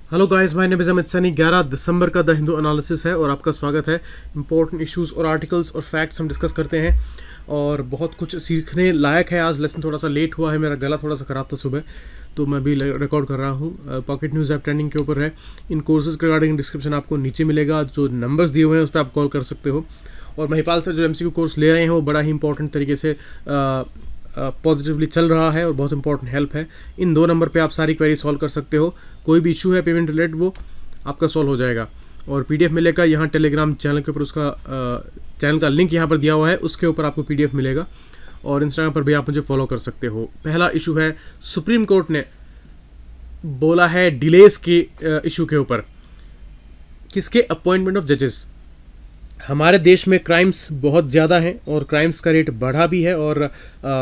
Hello guys, my name is Amit Saini. 11 दिसंबर का the Hindu analysis है और आपका स्वागत है। इंपॉर्टेंट इश्यूज और आर्टिकल्स और फैक्ट्स हम डिस्कस करते हैं और बहुत कुछ सीखने लायक है। आज लेसन थोड़ा सा लेट हुआ है, मेरा गला थोड़ा सा ख़राब था सुबह, तो मैं भी रिकॉर्ड कर रहा हूँ। पॉकेट न्यूज़ ऐप ट्रेंडिंग के ऊपर है। इन कोर्सेज के रिगार्डिंग डिस्क्रिप्शन आपको नीचे मिलेगा, जो नंबर्स दिए हुए हैं उस पर आप कॉल कर सकते हो। और महिपाल सर जो MCQ कोर्स ले रहे हैं वो बड़ा ही इंपॉर्टेंट तरीके से पॉजिटिवली चल रहा है और बहुत इंपॉर्टेंट हेल्प है। इन 2 नंबर पे आप सारी क्वेरी सॉल्व कर सकते हो। कोई भी इशू है पेमेंट रिलेटेड वो आपका सॉल्व हो जाएगा। और PDF मिलेगा यहाँ टेलीग्राम चैनल के ऊपर, उसका चैनल का लिंक यहाँ पर दिया हुआ है, उसके ऊपर आपको PDF मिलेगा। और इंस्टाग्राम पर भी आप मुझे फॉलो कर सकते हो। पहला इशू है, सुप्रीम कोर्ट ने बोला है डिलेस के इशू के ऊपर, किसके अपॉइंटमेंट ऑफ जजेस। हमारे देश में क्राइम्स बहुत ज़्यादा हैं और क्राइम्स का रेट बढ़ा भी है, और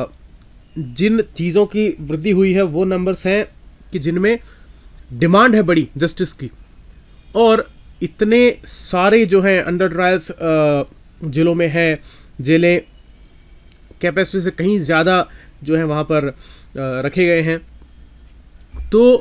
जिन चीज़ों की वृद्धि हुई है वो नंबर्स हैं कि जिनमें डिमांड है बड़ी जस्टिस की, और इतने सारे जो हैं अंडर ट्रायल्स जेलों में हैं, जेलें कैपेसिटी से कहीं ज़्यादा जो है वहाँ पर रखे गए हैं। तो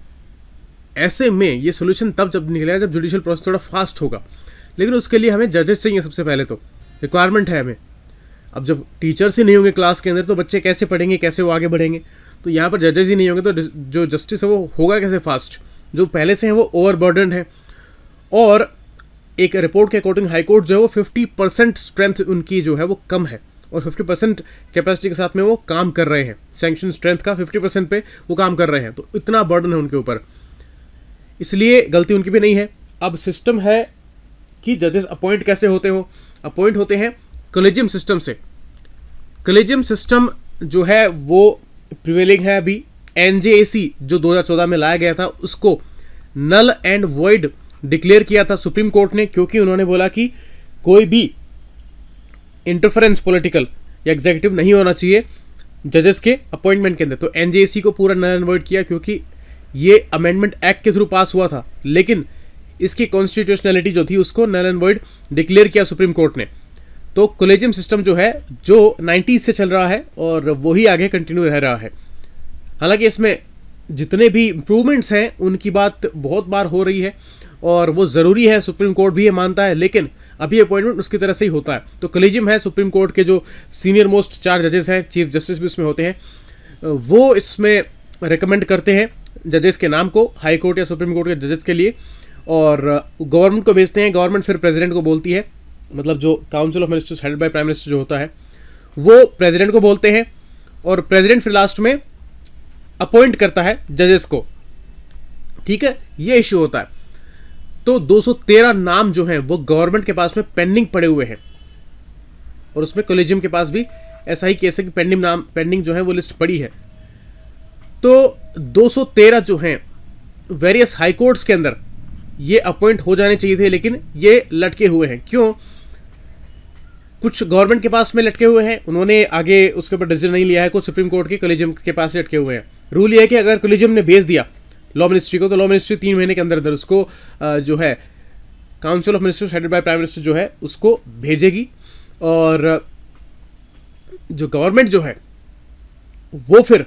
ऐसे में ये सोल्यूशन तब जब निकलेगा जब जुडिशियल प्रोसेस थोड़ा फास्ट होगा, लेकिन उसके लिए हमें जजेस चाहिए। सबसे पहले तो रिक्वायरमेंट है हमें। अब जब टीचर्स ही नहीं होंगे क्लास के अंदर तो बच्चे कैसे पढ़ेंगे, कैसे वो आगे बढ़ेंगे। तो यहाँ पर जजेस ही नहीं होंगे तो जो जस्टिस है वो होगा कैसे फास्ट। जो पहले से हैं वो ओवरबर्डन है, और एक रिपोर्ट के अकॉर्डिंग हाईकोर्ट जो है वो 50% स्ट्रेंथ उनकी जो है वो कम है, और 50% कैपेसिटी के साथ में वो काम कर रहे हैं। सैंक्शन स्ट्रेंथ का 50% पे वो काम कर रहे हैं, तो इतना बर्डन है उनके ऊपर, इसलिए गलती उनकी भी नहीं है। अब सिस्टम है कि जजेस अपॉइंट कैसे होते हो। अपॉइंट होते हैं कॉलेजियम सिस्टम से। कॉलेजियम सिस्टम जो है वो प्रिवेलिंग है अभी। NJAC जो 2014 में लाया गया था उसको नल एंड वॉइड डिक्लेयर किया था सुप्रीम कोर्ट ने, क्योंकि उन्होंने बोला कि कोई भी इंटरफेरेंस पॉलिटिकल या एग्जीक्यूटिव नहीं होना चाहिए जजेस के अपॉइंटमेंट के अंदर। तो NJAC को पूरा नल एंड वॉइड किया, क्योंकि ये अमेंडमेंट एक्ट के थ्रू पास हुआ था, लेकिन इसकी कॉन्स्टिट्यूशनलिटी जो थी उसको नल एंड वॉइड डिक्लेयर किया सुप्रीम कोर्ट ने। तो कॉलेजियम सिस्टम जो है जो 90s से चल रहा है और वही आगे कंटिन्यू रह रहा है। हालांकि इसमें जितने भी इम्प्रूवमेंट्स हैं उनकी बात बहुत बार हो रही है और वो ज़रूरी है, सुप्रीम कोर्ट भी ये मानता है, लेकिन अभी अपॉइंटमेंट उसकी तरह से ही होता है। तो कॉलेजियम है सुप्रीम कोर्ट के जो सीनियर मोस्ट 4 जजेस हैं, चीफ जस्टिस भी उसमें होते हैं, वो इसमें रिकमेंड करते हैं जजेस के नाम को हाई कोर्ट या सुप्रीम कोर्ट के जजेस के लिए, और गवर्नमेंट को भेजते हैं। गवर्नमेंट फिर प्रेसिडेंट को बोलती है, मतलब जो council of ministers headed by prime minister जो होता है वो प्रेसिडेंट को बोलते हैं, और प्रेसिडेंट फिर लास्ट में अपॉइंट करता है जजेस को। ठीक है, ये इशू होता है। तो 213 नाम जो हैं वो गवर्नमेंट के पास में पेंडिंग पड़े हुए हैं, और उसमें कॉलेजियम के पास भी ऐसा ही केस है कि पेंडिंग जो है वो लिस्ट पड़ी है। तो 213 जो हैं वेरियस हाई कोर्ट्स के अंदर ये अपॉइंट हो जाने चाहिए थे, लेकिन ये लटके हुए हैं। क्यों? कुछ गवर्नमेंट के पास में लटके हुए हैं, उन्होंने आगे उसके ऊपर डिसीजन नहीं लिया है। कुछ सुप्रीम कोर्ट के कॉलेजियम के पास लटके हुए हैं। रूल ये है कि अगर कॉलेजियम ने भेज दिया लॉ मिनिस्ट्री को, तो लॉ मिनिस्ट्री 3 महीने के अंदर अंदर उसको जो है council of ministers headed by prime minister जो है उसको भेजेगी, और जो गवर्नमेंट जो है वो फिर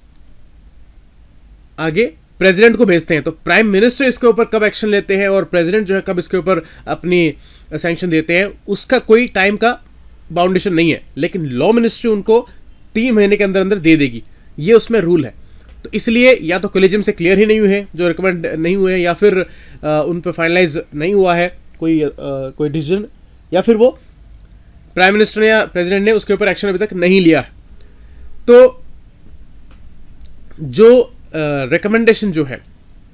आगे प्रेसिडेंट को भेजते हैं। तो प्राइम मिनिस्टर इसके ऊपर कब एक्शन लेते हैं और प्रेसिडेंट जो है कब इसके ऊपर अपनी सैंक्शन देते हैं, उसका कोई टाइम का बाउंडेशन नहीं है, लेकिन लॉ मिनिस्ट्री उनको 3 महीने के अंदर अंदर दे देगी, ये उसमें रूल है। तो इसलिए या तो कॉलेजियम से क्लियर ही नहीं हुए हैं जो रिकमेंड नहीं हुए हैं, या फिर उन पर फाइनलाइज नहीं हुआ है कोई डिसीजन, या फिर वो प्राइम मिनिस्टर या प्रेसिडेंट ने उसके ऊपर एक्शन अभी तक नहीं लिया है। तो जो रिकमेंडेशन जो है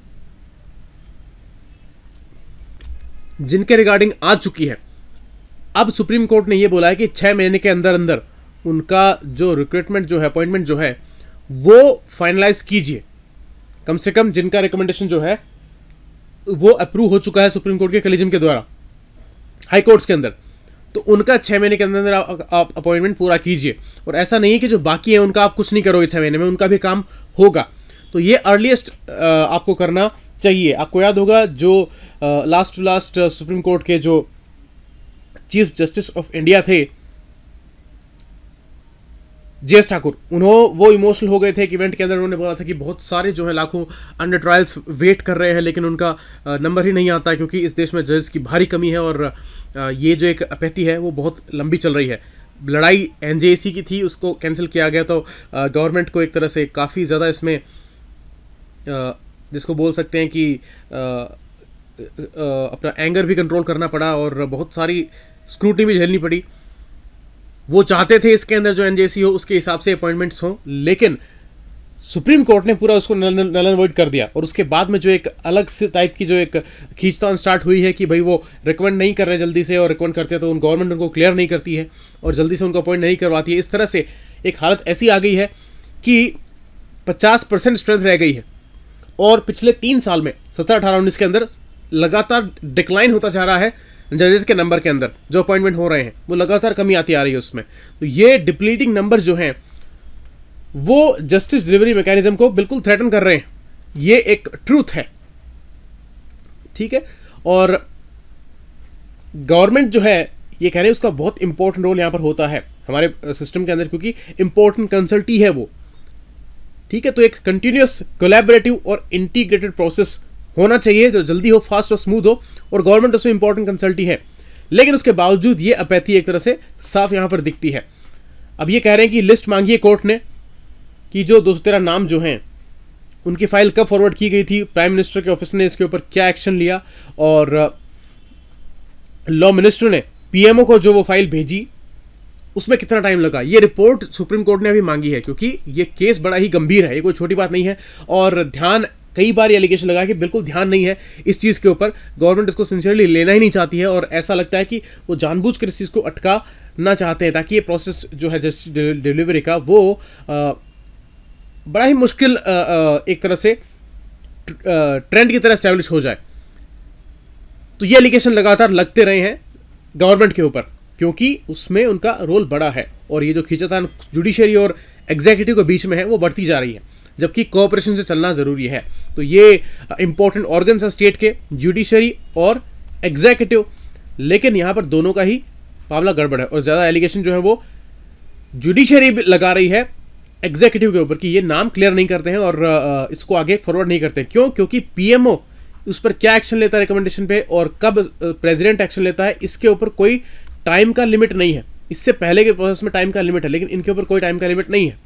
जिनके रिगार्डिंग आ चुकी है, अब सुप्रीम कोर्ट ने यह बोला है कि 6 महीने के अंदर अंदर उनका जो रिक्रूटमेंट जो है, अपॉइंटमेंट जो है वो फाइनलाइज कीजिए। कम से कम जिनका रिकमेंडेशन जो है वो अप्रूव हो चुका है सुप्रीम कोर्ट के कॉलेजियम के द्वारा हाई कोर्ट्स के अंदर, तो उनका 6 महीने के अंदर अंदर आप अपॉइंटमेंट पूरा कीजिए। और ऐसा नहीं है कि जो बाकी है उनका आप कुछ नहीं करोगे 6 महीने में, उनका भी काम होगा। तो ये अर्लीस्ट आपको करना चाहिए। आपको याद होगा जो last to last supreme court के जो चीफ जस्टिस ऑफ इंडिया थे JS ठाकुर, वो इमोशनल हो गए थे एक इवेंट के अंदर। उन्होंने बोला था कि बहुत सारे जो है लाखों अंडर ट्रायल्स वेट कर रहे हैं, लेकिन उनका नंबर ही नहीं आता क्योंकि इस देश में जजेस की भारी कमी है और ये जो एक अपैथी है वो बहुत लंबी चल रही है। लड़ाई NJAC की थी, उसको कैंसिल किया गया, तो गवर्नमेंट को एक तरह से काफ़ी ज़्यादा इसमें जिसको बोल सकते हैं कि अपना एंगर भी कंट्रोल करना पड़ा और बहुत सारी स्क्रूटनी भी झेलनी पड़ी। वो चाहते थे इसके अंदर जो NJAC हो उसके हिसाब से अपॉइंटमेंट्स हो, लेकिन सुप्रीम कोर्ट ने पूरा उसको नल एंड वॉइड कर दिया। और उसके बाद में जो एक अलग से टाइप की जो एक खींचतान स्टार्ट हुई है कि भाई वो रिकमेंड नहीं कर रहे जल्दी से, और रिकमेंड करते हैं तो गवर्नमेंट उनको क्लियर नहीं करती है और जल्दी से उनको अपॉइंट नहीं करवाती है। इस तरह से एक हालत ऐसी आ गई है कि 50% स्ट्रेंथ रह गई है और पिछले 3 साल में 17, 18, 19 के अंदर लगातार डिक्लाइन होता जा रहा है जजेस के नंबर के अंदर। जो अपॉइंटमेंट हो रहे हैं वो लगातार कमी आती आ रही है उसमें। तो ये डिप्लीटिंग नंबर जो हैं वो जस्टिस डिलीवरी मैकेनिज्म को बिल्कुल थ्रेटन कर रहे हैं। ये एक ट्रूथ है, ठीक है। और गवर्नमेंट जो है ये कह रहे हैं उसका बहुत इंपॉर्टेंट रोल यहां पर होता है हमारे सिस्टम के अंदर, क्योंकि इंपॉर्टेंट कंसल्टी है वो, ठीक है। तो एक कंटिन्यूअस कोलैबोरेटिव और इंटीग्रेटेड प्रोसेस होना चाहिए जो जल्दी हो, फास्ट और स्मूथ हो, और गवर्नमेंट उसमें इंपॉर्टेंट कंसल्टी है। लेकिन उसके बावजूद ये अपैथी एक तरह से साफ यहां पर दिखती है। अब ये कह रहे हैं कि लिस्ट मांगी है कोर्ट ने कि जो 213 नाम जो हैं उनकी फाइल कब फॉरवर्ड की गई थी, प्राइम मिनिस्टर के ऑफिस ने इसके ऊपर क्या एक्शन लिया, और लॉ मिनिस्टर ने PMO को जो वो फाइल भेजी उसमें कितना टाइम लगा। ये रिपोर्ट सुप्रीम कोर्ट ने अभी मांगी है क्योंकि ये केस बड़ा ही गंभीर है, ये कोई छोटी बात नहीं है। और ध्यान कई बार एलिगेशन लगा कि बिल्कुल ध्यान नहीं है इस चीज़ के ऊपर, गवर्नमेंट इसको सिंसियरली लेना ही नहीं चाहती है, और ऐसा लगता है कि वो जानबूझकर इस चीज़ को अटकाना चाहते हैं ताकि ये प्रोसेस जो है जस्टिस डिलीवरी का वो बड़ा ही मुश्किल एक तरह से ट्रेंड की तरह एस्टैब्लिश हो जाए। तो ये एलिगेशन लगातार लगते रहे हैं गवर्नमेंट के ऊपर क्योंकि उसमें उनका रोल बड़ा है, और ये जो खींचातान जुडिशरी और एग्जीक्यूटिव के बीच में है वो बढ़ती जा रही है, जबकि कोऑपरेशन से चलना जरूरी है। तो ये इंपॉर्टेंट ऑर्गन्स है स्टेट के, जुडिशरी और एग्जीक्यूटिव, लेकिन यहां पर दोनों का ही मामला गड़बड़ है। और ज्यादा एलिगेशन जो है वो जुडिशरी लगा रही है एग्जीक्यूटिव के ऊपर कि ये नाम क्लियर नहीं करते हैं और इसको आगे फॉरवर्ड नहीं करते हैं। क्यों? क्योंकि PMO उस पर क्या एक्शन लेता है रिकमेंडेशन पे, और कब प्रेसिडेंट एक्शन लेता है, इसके ऊपर कोई टाइम का लिमिट नहीं है। इससे पहले के प्रोसेस में टाइम का लिमिट है, लेकिन इनके ऊपर कोई टाइम का लिमिट नहीं है,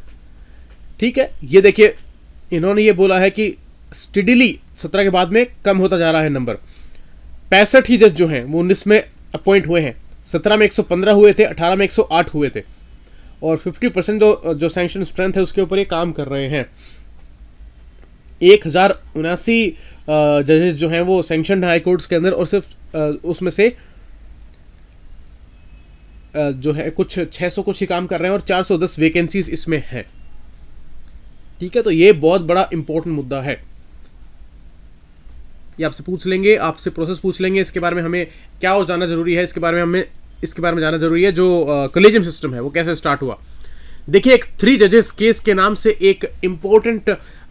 ठीक है। ये देखिए, इन्होंने ये बोला है कि स्टेडिली 17 के बाद में कम होता जा रहा है नंबर। 65 ही जज जो हैं वो 19 में अपॉइंट हुए हैं, 17 में 115 हुए थे, 18 में 108 हुए थे, और 50% जो सैंक्शन स्ट्रेंथ है उसके ऊपर ये काम कर रहे हैं। 1079 जजेस जो हैं वो सैंक्शनड हाई कोर्ट्स के अंदर, और सिर्फ उसमें से जो है कुछ 600 कुछ ही काम कर रहे हैं और 410 वैकेंसीज इसमें हैं, ठीक है। तो ये बहुत बड़ा इंपॉर्टेंट मुद्दा है। ये आपसे पूछ लेंगे, आपसे प्रोसेस पूछ लेंगे, इसके बारे में हमें क्या और जानना जरूरी है, इसके बारे में जानना जरूरी है जो कॉलेजियम सिस्टम है वो कैसे स्टार्ट हुआ। देखिए, एक 3 जजेस केस के नाम से एक इंपॉर्टेंट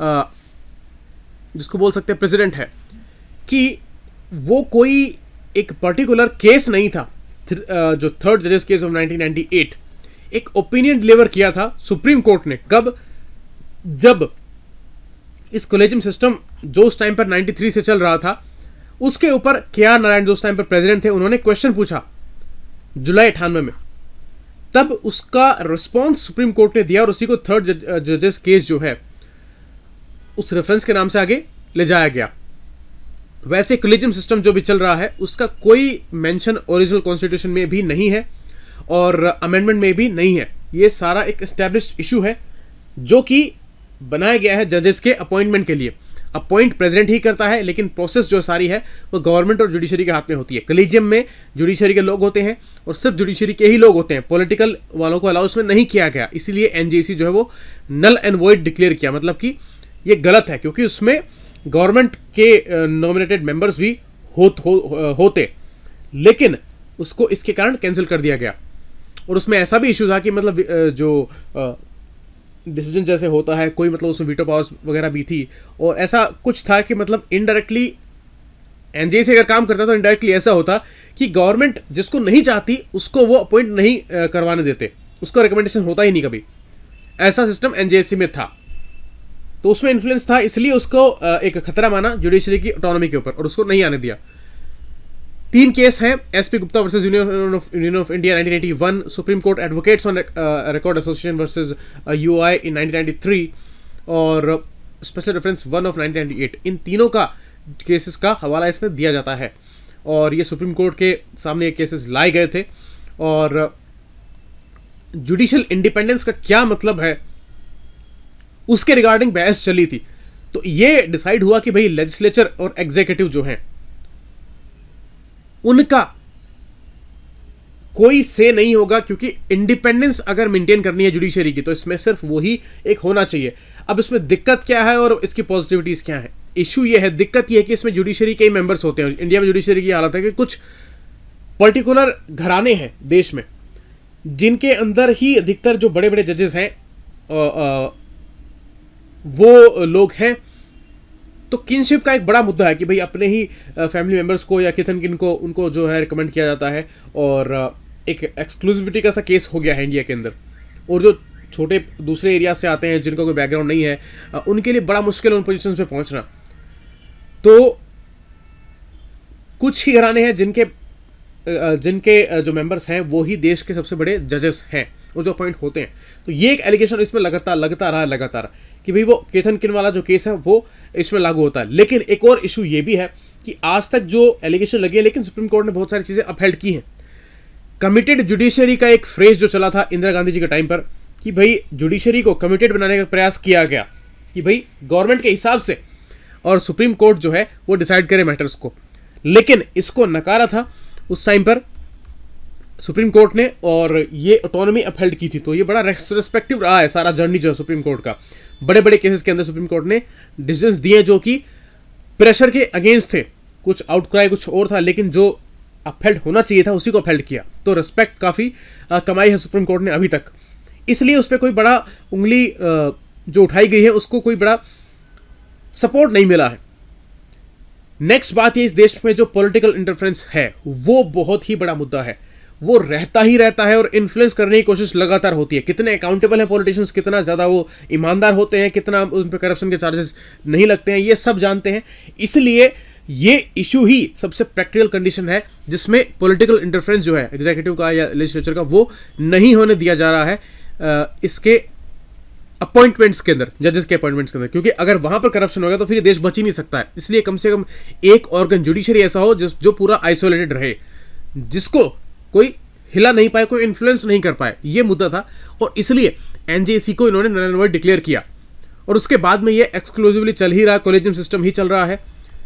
जिसको बोल सकते हैं प्रेसिडेंट है कि वो कोई एक पर्टिकुलर केस नहीं था। जो 3rd जजेस केस ऑफ 1998 एक ओपिनियन डिलीवर किया था सुप्रीम कोर्ट ने। कब? जब इस कॉलेजियम सिस्टम जो उस टाइम पर 93 से चल रहा था उसके ऊपर KR नारायण जो उस टाइम पर प्रेसिडेंट थे, उन्होंने क्वेश्चन पूछा जुलाई 98 में। तब उसका रिस्पॉन्स सुप्रीम कोर्ट ने दिया और उसी को 3rd जजेस केस जो है उस रेफरेंस के नाम से आगे ले जाया गया। वैसे कॉलेजियम सिस्टम जो भी चल रहा है उसका कोई मेंशन ओरिजिनल कॉन्स्टिट्यूशन में भी नहीं है और अमेंडमेंट में भी नहीं है। ये सारा एक एस्टैब्लिश्ड इशू है जो कि बनाया गया है जजेस के अपॉइंटमेंट के लिए। अपॉइंट प्रेसिडेंट ही करता है, लेकिन प्रोसेस जो सारी है वो गवर्नमेंट और जुडिशरी के हाथ में होती है। कॉलेजियम में जुडिशरी के लोग होते हैं और सिर्फ जुडिशरी के ही लोग होते हैं, पॉलिटिकल वालों को अलाउ उसमें नहीं किया गया। इसीलिए NJAC जो है वो नल एंड वॉइड डिक्लेयर किया, मतलब कि ये गलत है क्योंकि उसमें गवर्नमेंट के नॉमिनेटेड मेंबर्स भी होते, लेकिन उसको इसके कारण कैंसिल कर दिया गया। और उसमें ऐसा भी इशू था कि मतलब जो डिसीजन जैसे होता है कोई, मतलब उसमें वीटो पावर्स वगैरह भी थी, और ऐसा कुछ था कि मतलब इनडायरेक्टली NJAC अगर काम करता तो इनडायरेक्टली ऐसा होता कि गवर्नमेंट जिसको नहीं चाहती उसको वो अपॉइंट नहीं करवाने देते, उसका रिकमेंडेशन होता ही नहीं कभी। ऐसा सिस्टम एनजेएससी में था, तो उसमें इन्फ्लुएंस था, इसलिए उसको एक खतरा माना जुडिशरी की ऑटोनॉमी के ऊपर और उसको नहीं आने दिया। 3 केस हैं, SP Gupta versus union of India 1981, supreme court advocates on record association versus UI in 1993 और स्पेशल रेफरेंस 1 ऑफ 1998। इन तीनों का केसेस का हवाला इसमें दिया जाता है और ये सुप्रीम कोर्ट के सामने ये केसेस लाए गए थे। और जुडिशियल इंडिपेंडेंस का क्या मतलब है उसके रिगार्डिंग बहस चली थी। तो ये डिसाइड हुआ कि भाई लेजिस्लेचर और एग्जीक्यूटिव जो हैं उनका कोई से नहीं होगा, क्योंकि इंडिपेंडेंस अगर मेंटेन करनी है जुडिशरी की तो इसमें सिर्फ वही एक होना चाहिए। अब इसमें दिक्कत क्या है और इसकी पॉजिटिविटीज क्या है? इशू ये है, दिक्कत ये है कि इसमें जुडिशरी के मेंबर्स होते हैं। इंडिया में जुडिशरी की हालत है कि कुछ पर्टिकुलर घराने हैं देश में जिनके अंदर ही अधिकतर जो बड़े बड़े जजेस हैं वो लोग हैं। तो किनशिप का एक बड़ा मुद्दा है कि भाई अपने ही फैमिली मेंबर्स को या किथन किन को उनको जो है रिकमेंड किया जाता है और एक एक्सक्लूसिविटी का सा केस हो गया है इंडिया के अंदर। और जो छोटे दूसरे एरिया से आते हैं जिनका कोई बैकग्राउंड नहीं है उनके लिए बड़ा मुश्किल है उन पोजीशंस पे पहुंचना। तो कुछ ही घराने हैं जिनके जो मेंबर्स हैं वो ही देश के सबसे बड़े जजेस हैं, वो जो अपॉइंट होते हैं। तो ये एक एलिगेशन इसमें लगता रहा कि भाई वो केथन किन वाला जो केस है वो इसमें लागू होता है। लेकिन एक और इशू ये भी है कि आज तक जो एलिगेशन लगी है लेकिन सुप्रीम कोर्ट ने बहुत सारी चीजें अपहेल्ड की हैं। कमिटेड जुडिशरी का एक फ्रेज जो चला था इंदिरा गांधी जी के टाइम पर कि भाई जुडिशरी को कमिटेड बनाने का प्रयास किया गया कि भाई गवर्नमेंट के हिसाब से और सुप्रीम कोर्ट जो है वो डिसाइड करे मैटर्स को, लेकिन इसको नकारा था उस टाइम पर सुप्रीम कोर्ट ने और ये ऑटोनॉमी अपहेल्ड की थी। तो ये बड़ा रेस्पेक्टिव रहा है सारा जर्नी जो है सुप्रीम कोर्ट का। बड़े बड़े केसेस के अंदर सुप्रीम कोर्ट ने डिसीजंस दिए जो कि प्रेशर के अगेंस्ट थे, कुछ आउटक्राई कुछ और था, लेकिन जो अपहेल्ड होना चाहिए था उसी को अपहेल्ड किया। तो रिस्पेक्ट काफी कमाई है सुप्रीम कोर्ट ने अभी तक, इसलिए उस पर कोई बड़ा उंगली जो उठाई गई है उसको कोई बड़ा सपोर्ट नहीं मिला है। नेक्स्ट बात ये, इस देश में जो पॉलिटिकल इंटरफेरेंस है वो बहुत ही बड़ा मुद्दा है, वो रहता ही रहता है और इन्फ्लुएंस करने की कोशिश लगातार होती है। कितने अकाउंटेबल हैं पॉलिटिशियंस, कितना ज़्यादा वो ईमानदार होते हैं, कितना उन पर करप्शन के चार्जेस नहीं लगते हैं, ये सब जानते हैं। इसलिए ये इशू ही सबसे प्रैक्टिकल कंडीशन है जिसमें पॉलिटिकल इंटरफेरेंस जो है एग्जीक्यूटिव का या लेजिस्लेचर का वो नहीं होने दिया जा रहा है इसके अपॉइंटमेंट्स के अंदर, जजेस के अपॉइंटमेंट्स के अंदर, क्योंकि अगर वहां पर करप्शन होगा तो फिर ये देश बच ही नहीं सकता है। इसलिए कम से कम एक ऑर्गन जुडिशरी ऐसा हो जो पूरा आइसोलेटेड रहे, जिसको कोई हिला नहीं पाए, कोई इन्फ्लुएंस नहीं कर पाए, ये मुद्दा था। और इसलिए एनजेसी को इन्होंने नल एंड वॉइड डिक्लेयर किया और उसके बाद में ये एक्सक्लूसिवली चल ही रहा, कॉलेजियम सिस्टम ही चल रहा है,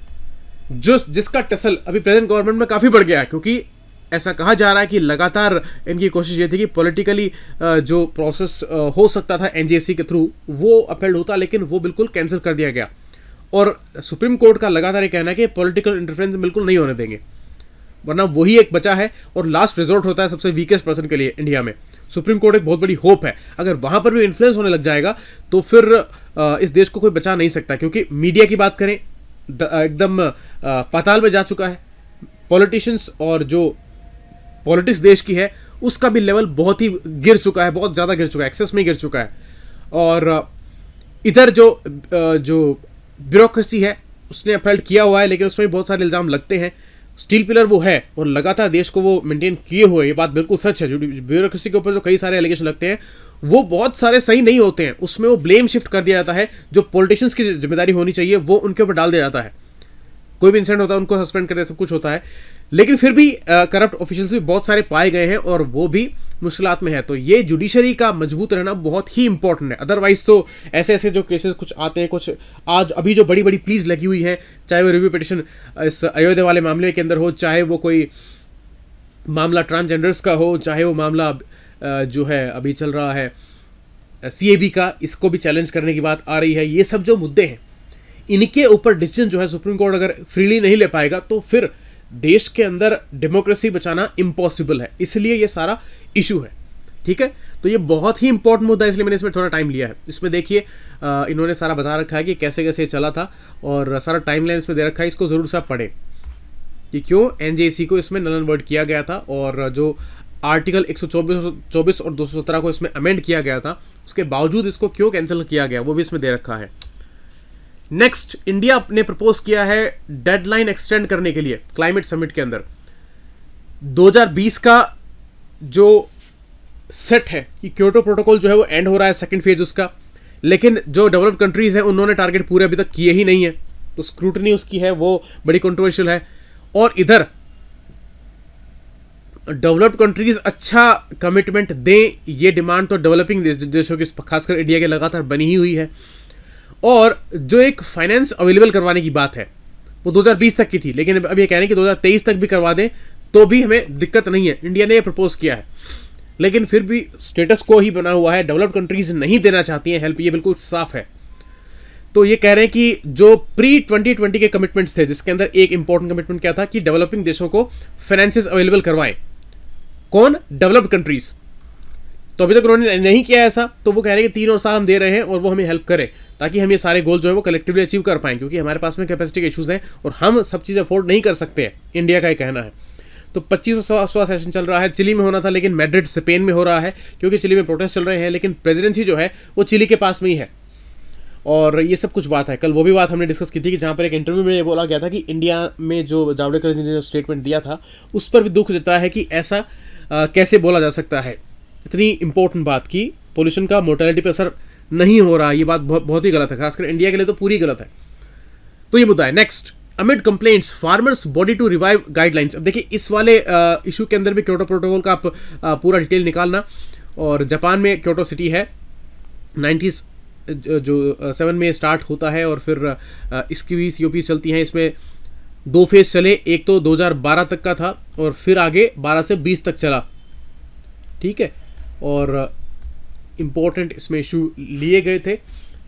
जिसका टसल अभी प्रेजेंट गवर्नमेंट में काफी बढ़ गया है, क्योंकि ऐसा कहा जा रहा है कि लगातार इनकी कोशिश ये थी कि पॉलिटिकली जो प्रोसेस हो सकता था एनजेसी के थ्रू वो अपहेल्ड होता, लेकिन वो बिल्कुल कैंसिल कर दिया गया। और सुप्रीम कोर्ट का लगातार ये कहना है कि पॉलिटिकल इंटरफेरेंस बिल्कुल नहीं होने देंगे, वरना वही एक बचा है और लास्ट रिजोर्ट होता है सबसे वीकेस्ट पर्सन के लिए इंडिया में। सुप्रीम कोर्ट एक बहुत बड़ी होप है, अगर वहां पर भी इन्फ्लुएंस होने लग जाएगा तो फिर इस देश को कोई बचा नहीं सकता, क्योंकि मीडिया की बात करें एकदम पाताल में जा चुका है। पॉलिटिशियंस और जो पॉलिटिक्स देश की है उसका भी लेवल बहुत ही गिर चुका है, बहुत ज़्यादा गिर चुका है, एक्सेस में गिर चुका है। और इधर जो ब्यूरोक्रेसी है उसने अपहेल्ड किया हुआ है, लेकिन उसमें भी बहुत सारे इल्ज़ाम लगते हैं। स्टील पिलर वो है और लगातार देश को वो मेंटेन किए हुए, ये बात बिल्कुल सच है। ब्यूरोक्रेसी के ऊपर जो कई सारे एलिगेशन लगते हैं वो बहुत सारे सही नहीं होते हैं, उसमें वो ब्लेम शिफ्ट कर दिया जाता है, जो पॉलिटिशियंस की जिम्मेदारी होनी चाहिए वो उनके ऊपर डाल दिया जाता है। कोई भी इंसिडेंट होता है उनको सस्पेंड कर दिया, सब कुछ होता है, लेकिन फिर भी करप्ट ऑफिशियल्स भी बहुत सारे पाए गए हैं और वो भी मुश्किलात में है। तो ये जुडिशरी का मजबूत रहना बहुत ही इंपॉर्टेंट है। अदरवाइज तो ऐसे ऐसे जो केसेस कुछ आते हैं, कुछ आज अभी जो बड़ी बड़ी प्लीज लगी हुई है, चाहे वो रिव्यू पिटिशन इस अयोध्या वाले मामले के अंदर हो, चाहे वो कोई मामला ट्रांसजेंडर्स का हो, चाहे वो मामला जो है अभी चल रहा है CAB का, इसको भी चैलेंज करने की बात आ रही है। ये सब जो मुद्दे हैं इनके ऊपर डिसीजन जो है सुप्रीम कोर्ट अगर फ्रीली नहीं ले पाएगा तो फिर देश के अंदर डेमोक्रेसी बचाना इम्पॉसिबल है। इसलिए ये सारा इशू है, ठीक है। तो ये बहुत ही इंपॉर्टेंट मुद्दा है, इसलिए मैंने इसमें थोड़ा टाइम लिया है। इसमें देखिए इन्होंने सारा बता रखा है कि कैसे कैसे चला था और सारा टाइमलाइन इसमें दे रखा है, इसको जरूर से आप पढ़ें कि क्यों एनजेसी को इसमें नल एंड वॉइड किया गया था और जो आर्टिकल 124 और 217 को इसमें अमेंड किया गया था, उसके बावजूद इसको क्यों कैंसिल किया गया वो भी इसमें दे रखा है। नेक्स्ट, इंडिया ने प्रपोज किया है डेडलाइन एक्सटेंड करने के लिए क्लाइमेट समिट के अंदर। 2020 का जो सेट है कि क्योटो प्रोटोकॉल जो है वो एंड हो रहा है, सेकंड फेज उसका, लेकिन जो डेवलप्ड कंट्रीज हैं उन्होंने टारगेट पूरे अभी तक किए ही नहीं है, तो स्क्रूटनी उसकी है वो बड़ी कंट्रोवर्शियल है। और इधर डेवलप्ड कंट्रीज अच्छा कमिटमेंट दें, ये डिमांड तो डेवलपिंग देशों की खासकर इंडिया के लगातार बनी ही हुई है। और जो एक फाइनेंस अवेलेबल करवाने की बात है वो 2020 तक की थी, लेकिन अब ये कह रहे हैं कि 2023 तक भी करवा दें तो भी हमें दिक्कत नहीं है। इंडिया ने ये प्रपोज किया है, लेकिन फिर भी स्टेटस को ही बना हुआ है, डेवलप्ड कंट्रीज नहीं देना चाहती हैं हेल्प, ये बिल्कुल साफ है। तो ये कह रहे हैं कि जो प्री 2020 के कमिटमेंट्स थे, जिसके अंदर एक इंपॉर्टेंट कमिटमेंट क्या था कि डेवलपिंग देशों को फाइनेंसेस अवेलेबल करवाएं। कौन? Developed countries. तो अभी तक उन्होंने नहीं किया ऐसा, तो वो कह रहे हैं कि 3 और साल हम दे रहे हैं और वो हमें हेल्प करे ताकि हम ये सारे गोल जो है वो कलेक्टिवली अचीव कर पाएं, क्योंकि हमारे पास में कैपेसिटी के इश्यूज हैं और हम सब चीज़ें अफोर्ड नहीं कर सकते हैं, इंडिया का ये कहना है। तो 25वां सेशन चल रहा है, चिली में होना था लेकिन मैड्रिड स्पेन में हो रहा है, क्योंकि चिली में प्रोटेस्ट चल रहे हैं, लेकिन प्रेसिडेंसी जो है वो चिली के पास में ही है। और ये सब कुछ बात है, कल वो भी बात हमने डिस्कस की थी कि जहाँ पर एक इंटरव्यू में ये बोला गया था कि इंडिया में जो जावड़ेकर जी ने जो स्टेटमेंट दिया था उस पर भी दुख जताया है कि ऐसा कैसे बोला जा सकता है। इतनी इंपॉर्टेंट बात की पोल्यूशन का मोर्टेलिटी पर असर नहीं हो रहा, ये बात बहुत ही गलत है, खासकर इंडिया के लिए तो पूरी गलत है। तो ये मुद्दा है। Next, amid complaints farmers body to revive guidelines. अब देखिए इस वाले इशू के अंदर भी क्योटो प्रोटोकॉल का आप पूरा डिटेल निकालना, और जापान में क्योटो सिटी है 97 में स्टार्ट होता है और फिर इसकी भी COP चलती हैं। इसमें 2 फेज चले, एक तो 2012 तक का था और फिर आगे 12 से 20 तक चला, ठीक है। और इंपॉर्टेंट इसमें इशू लिए गए थे,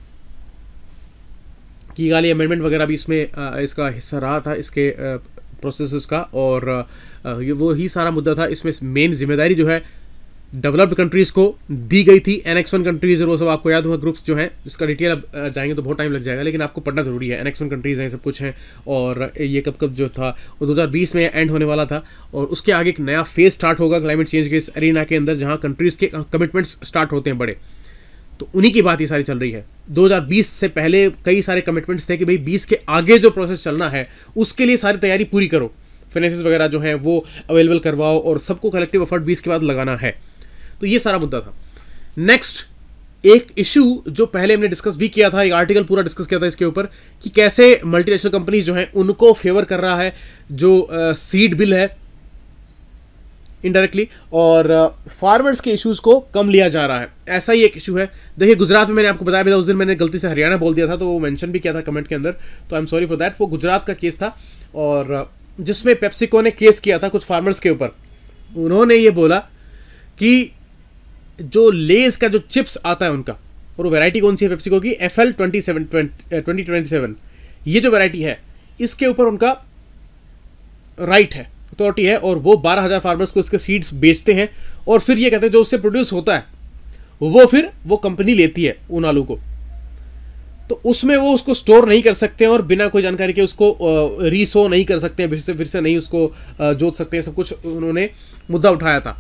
कीगाली अमेंडमेंट वगैरह भी इसमें इसका हिस्सा रहा था, इसके प्रोसेस का, और ये वो ही सारा मुद्दा था। इसमें मेन जिम्मेदारी जो है डेवलप्ड कंट्रीज को दी गई थी। Annex 1 कंट्रीज और वो सब आपको याद होगा, ग्रुप्स जो हैं, जिसका डिटेल अब जाएंगे तो बहुत टाइम लग जाएगा, लेकिन आपको पढ़ना जरूरी है। Annex 1 कंट्रीज हैं, सब कुछ हैं, और ये कब कब जो था वो 2020 में एंड होने वाला था, और उसके आगे एक नया फेज स्टार्ट होगा क्लाइमेट चेंज के इस अरीना के अंदर, जहाँ कंट्रीज के कमिटमेंट्स स्टार्ट होते हैं बड़े। तो उन्हीं की बात ये सारी चल रही है। 2020 से पहले कई सारे कमिटमेंट्स थे कि भाई 20 के आगे जो प्रोसेस चलना है उसके लिए सारी तैयारी पूरी करो, फाइनेंसेस वगैरह जो है वो अवेलेबल करवाओ, और सबको कलेक्टिव एफर्ट 20 के बाद लगाना है। तो ये सारा मुद्दा था। नेक्स्ट, एक इशू जो पहले हमने डिस्कस भी किया था, एक आर्टिकल पूरा डिस्कस किया था इसके ऊपर, कि कैसे मल्टीनेशनल कंपनीज जो हैं उनको फेवर कर रहा है जो सीड बिल है इनडायरेक्टली, और फार्मर्स के इश्यूज को कम लिया जा रहा है, ऐसा ही एक इशू है। देखिए गुजरात में मैंने आपको बताया भी था, उस दिन मैंने गलती से हरियाणा बोल दिया था, तो वो मेंशन भी किया था कमेंट के अंदर, तो I am sorry for that. वो गुजरात का केस था, और जिसमें पेप्सिको ने केस किया था कुछ फार्मर्स के ऊपर। उन्होंने ये बोला कि जो लेज का जो चिप्स आता है उनका, और वो वैरायटी कौन सी है पेप्सिको की, FL 2027, ये जो वैरायटी है इसके ऊपर उनका राइट है, अथॉरिटी है, और वो 12,000 फार्मर्स को इसके सीड्स बेचते हैं, और फिर ये कहते हैं जो उससे प्रोड्यूस होता है वो फिर वो कंपनी लेती है उन आलू को, तो उसमें वो उसको स्टोर नहीं कर सकते हैं और बिना कोई जानकारी के उसको रीसो नहीं कर सकते हैं, फिर से नहीं उसको जोत सकते हैं, सब कुछ उन्होंने मुद्दा उठाया था।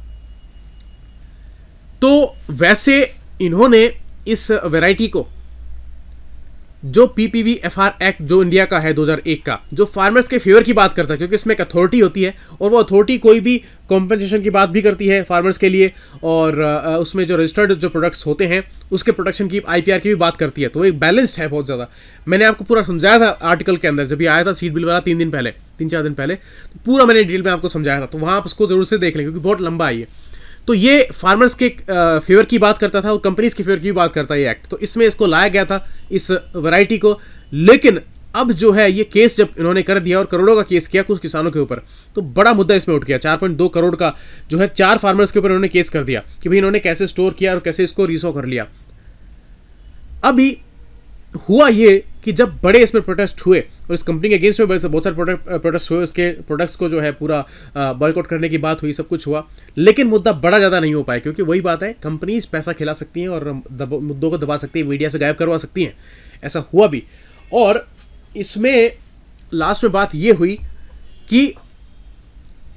तो वैसे इन्होंने इस वैरायटी को, जो PPVFR एक्ट जो इंडिया का है 2001 का, जो फार्मर्स के फेवर की बात करता है, क्योंकि इसमें एक अथॉरिटी होती है और वो अथॉरिटी कोई भी कॉम्पनसेशन की बात भी करती है फार्मर्स के लिए, और उसमें जो रजिस्टर्ड जो प्रोडक्ट्स होते हैं उसके प्रोटेक्शन की, IPR की भी बात करती है। तो वो एक बैलेंस्ड है बहुत ज़्यादा। मैंने आपको पूरा समझाया था आर्टिकल के अंदर, जब ये आया था सीड बिल वाला 3-4 दिन पहले, तो पूरा मैंने डिटेल में आपको समझाया था, तो वहाँ आप उसको जरूर से देख लें क्योंकि बहुत लंबा है ये। तो ये फार्मर्स के फेवर की बात करता था और कंपनीज के फेवर की बात करता है ये एक्ट, तो इसमें इसको लाया गया था इस वैरायटी को। लेकिन अब जो है ये केस जब इन्होंने कर दिया और करोड़ों का केस किया कुछ किसानों के ऊपर, तो बड़ा मुद्दा इसमें उठ गया। 4.2 करोड़ का जो है 4 फार्मर्स के ऊपर इन्होंने केस कर दिया कि भाई इन्होंने कैसे स्टोर किया और कैसे इसको रीसो कर लिया। अभी हुआ ये कि जब बड़े इसमें प्रोटेस्ट हुए और इस कंपनी के अगेंस्ट में बहुत सारे प्रोटेस्ट हुए, उसके प्रोडक्ट्स को जो है पूरा बॉयकॉट करने की बात हुई, सब कुछ हुआ, लेकिन मुद्दा बड़ा ज़्यादा नहीं हो पाया, क्योंकि वही बात है, कंपनीज पैसा खिला सकती हैं और मुद्दों को दबा सकती हैं, मीडिया से गायब करवा सकती हैं। ऐसा हुआ भी, और इसमें लास्ट में बात ये हुई कि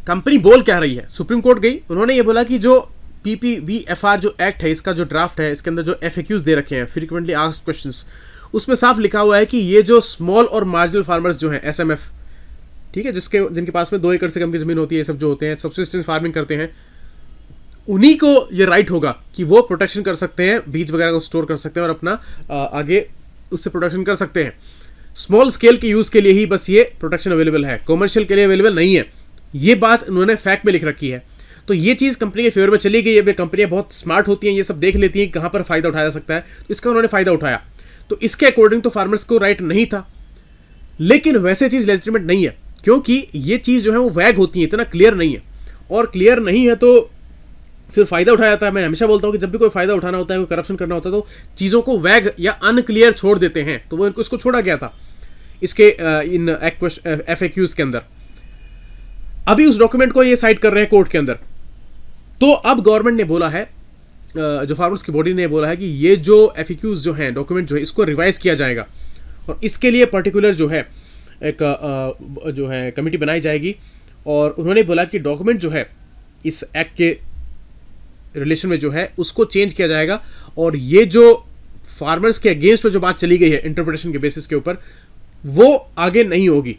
कंपनी बोल क्या रही है, सुप्रीम कोर्ट गई, उन्होंने ये बोला कि जो PPVFR जो एक्ट है, इसका जो ड्राफ्ट है, इसके अंदर जो FAQs दे रखे हैं, फ्रीक्वेंटली आस्क्ड क्वेश्चंस, उसमें साफ लिखा हुआ है कि ये जो स्मॉल और मार्जिनल फार्मर्स जो हैं, SMF, ठीक है, जिनके पास में 2 एकड़ से कम की जमीन होती है, सब जो होते हैं सब्सिस्टेंस फार्मिंग करते हैं, उन्हीं को ये राइट होगा कि वो प्रोटेक्शन कर सकते हैं, बीज वगैरह को स्टोर कर सकते हैं और अपना आगे उससे प्रोटेक्शन कर सकते हैं। स्मॉल स्केल के यूज़ के लिए ही बस ये प्रोटेक्शन अवेलेबल है, कॉमर्शियल के लिए अवेलेबल नहीं है। ये बात उन्होंने फैक्ट में लिख रखी है। तो ये चीज़ कंपनी के फेवर में चली गई है। कंपनियां बहुत स्मार्ट होती हैं, ये सब देख लेती हैं कहाँ पर फ़ायदा उठाया जा सकता है, तो इसका उन्होंने फ़ायदा उठाया। तो इसके अकॉर्डिंग तो फार्मर्स को राइट नहीं था, लेकिन वैसे चीज़ लेजिटिमेट नहीं है, क्योंकि ये चीज़ जो है वो वैग होती है, इतना क्लियर नहीं है। और क्लियर नहीं है तो फिर फ़ायदा उठाया जाता है। मैं हमेशा बोलता हूँ कि जब भी कोई फ़ायदा उठाना होता है, कोई करप्शन करना होता है, तो चीज़ों को वैग या अनक्लियर छोड़ देते हैं। तो वो इसको छोड़ा गया था इसके इन FAQs के अंदर। अभी उस डॉक्यूमेंट को ये साइट कर रहे हैं कोर्ट के अंदर। तो अब गवर्नमेंट ने बोला है, जो फार्मर्स की बॉडी ने बोला है कि ये जो FAQs जो हैं, डॉक्यूमेंट जो है, इसको रिवाइज किया जाएगा और इसके लिए पर्टिकुलर जो है एक जो है कमेटी बनाई जाएगी। और उन्होंने बोला कि डॉक्यूमेंट जो है इस एक्ट के रिलेशन में जो है उसको चेंज किया जाएगा और ये जो फार्मर्स के अगेंस्ट में जो बात चली गई है इंटरप्रिटेशन के बेसिस के ऊपर, वो आगे नहीं होगी।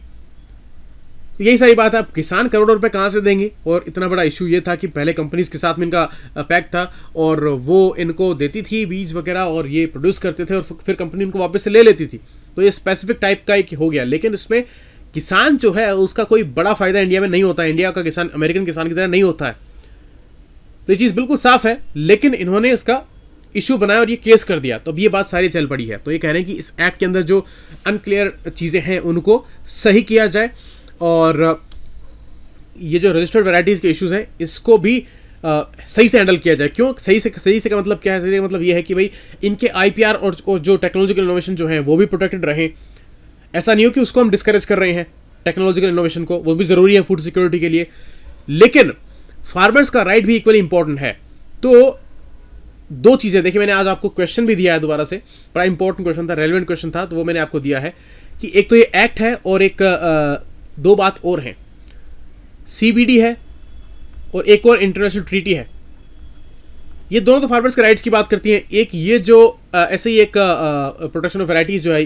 यही सारी बात है। अब किसान करोड़ों रुपए कहाँ से देंगे? और इतना बड़ा इशू ये था कि पहले कंपनीज के साथ में इनका पैक्ट था और वो इनको देती थी बीज वगैरह और ये प्रोड्यूस करते थे और फिर कंपनी इनको वापस से ले लेती थी। तो ये स्पेसिफिक टाइप का एक हो गया, लेकिन इसमें किसान जो है उसका कोई बड़ा फायदा इंडिया में नहीं होता है। इंडिया का किसान अमेरिकन किसान की तरह नहीं होता है। तो ये चीज़ बिल्कुल साफ है, लेकिन इन्होंने इसका इशू बनाया और ये केस कर दिया। तो अब ये बात सारी चल पड़ी है। तो ये कह रहे हैं कि इस एक्ट के अंदर जो अनक्लियर चीज़ें हैं उनको सही किया जाए और ये जो रजिस्टर्ड वैरायटीज़ के इश्यूज हैं इसको भी सही से हैंडल किया जाए। क्यों सही से का मतलब क्या है? सही का मतलब ये है कि भाई इनके IPR और जो टेक्नोलॉजिकल इनोवेशन जो है वो भी प्रोटेक्टेड रहे। ऐसा नहीं हो कि उसको हम डिस्करेज कर रहे हैं, टेक्नोलॉजिकल इनोवेशन को, वो भी ज़रूरी है फूड सिक्योरिटी के लिए, लेकिन फार्मर्स का राइट भी इक्वली इंपॉर्टेंट है। तो दो चीज़ें देखिए, मैंने आज आपको क्वेश्चन भी दिया है दोबारा से, बड़ा इंपॉर्टेंट क्वेश्चन था, रेलेवेंट क्वेश्चन था, तो वो मैंने आपको दिया है कि एक तो ये एक्ट है और एक दो बात और हैं, CBD है और एक और इंटरनेशनल ट्रीटी है। ये दोनों तो फार्मर्स के राइट्स की बात करती हैं। एक ये जो ऐसे ही एक प्रोटेक्शन ऑफ वैराइटीज़ जो है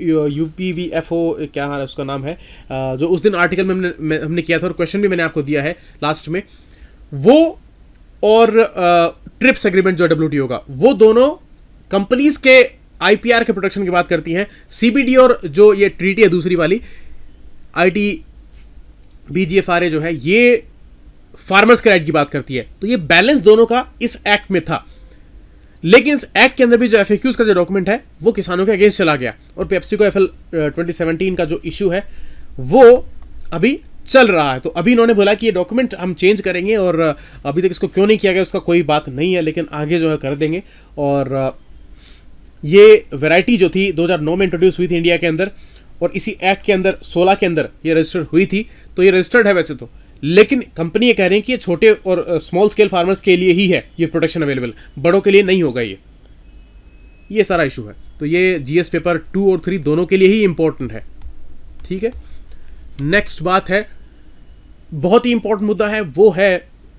UPVFO क्या है उसका नाम है, जो उस दिन आर्टिकल में हमने किया था और क्वेश्चन भी मैंने आपको दिया है लास्ट में, वो और ट्रिप्स एग्रीमेंट जो WTO का, वो दोनों कंपनीज के IPR के प्रोटेक्शन की बात करती हैं। CBD और जो ये ट्रीटी है दूसरी वाली ITBGFRA जो है, ये फार्मर्स के राइट की बात करती है। तो ये बैलेंस दोनों का इस एक्ट में था, लेकिन इस एक्ट के अंदर भी जो FAQs का जो डॉक्यूमेंट है वो किसानों के अगेंस्ट चला गया और पेप्सिको FL 2017 का जो इशू है वो अभी चल रहा है। तो अभी इन्होंने बोला कि ये डॉक्यूमेंट हम चेंज करेंगे और अभी तक इसको क्यों नहीं किया गया उसका कोई बात नहीं है, लेकिन आगे जो है कर देंगे। और ये वैरायटी जो थी 2009 में इंट्रोड्यूस हुई थी इंडिया के अंदर और इसी एक्ट के अंदर 16 के अंदर ये रजिस्टर्ड हुई थी। तो ये रजिस्टर्ड है वैसे तो, लेकिन कंपनी ये कह रहे हैं कि ये छोटे और स्मॉल स्केल फार्मर्स के लिए ही है ये प्रोटेक्शन अवेलेबल, बड़ों के लिए नहीं होगा। ये सारा इशू है। तो ये GS पेपर 2 और 3 दोनों के लिए ही इंपॉर्टेंट है। ठीक है, नेक्स्ट बात है, बहुत ही इंपॉर्टेंट मुद्दा है, वो है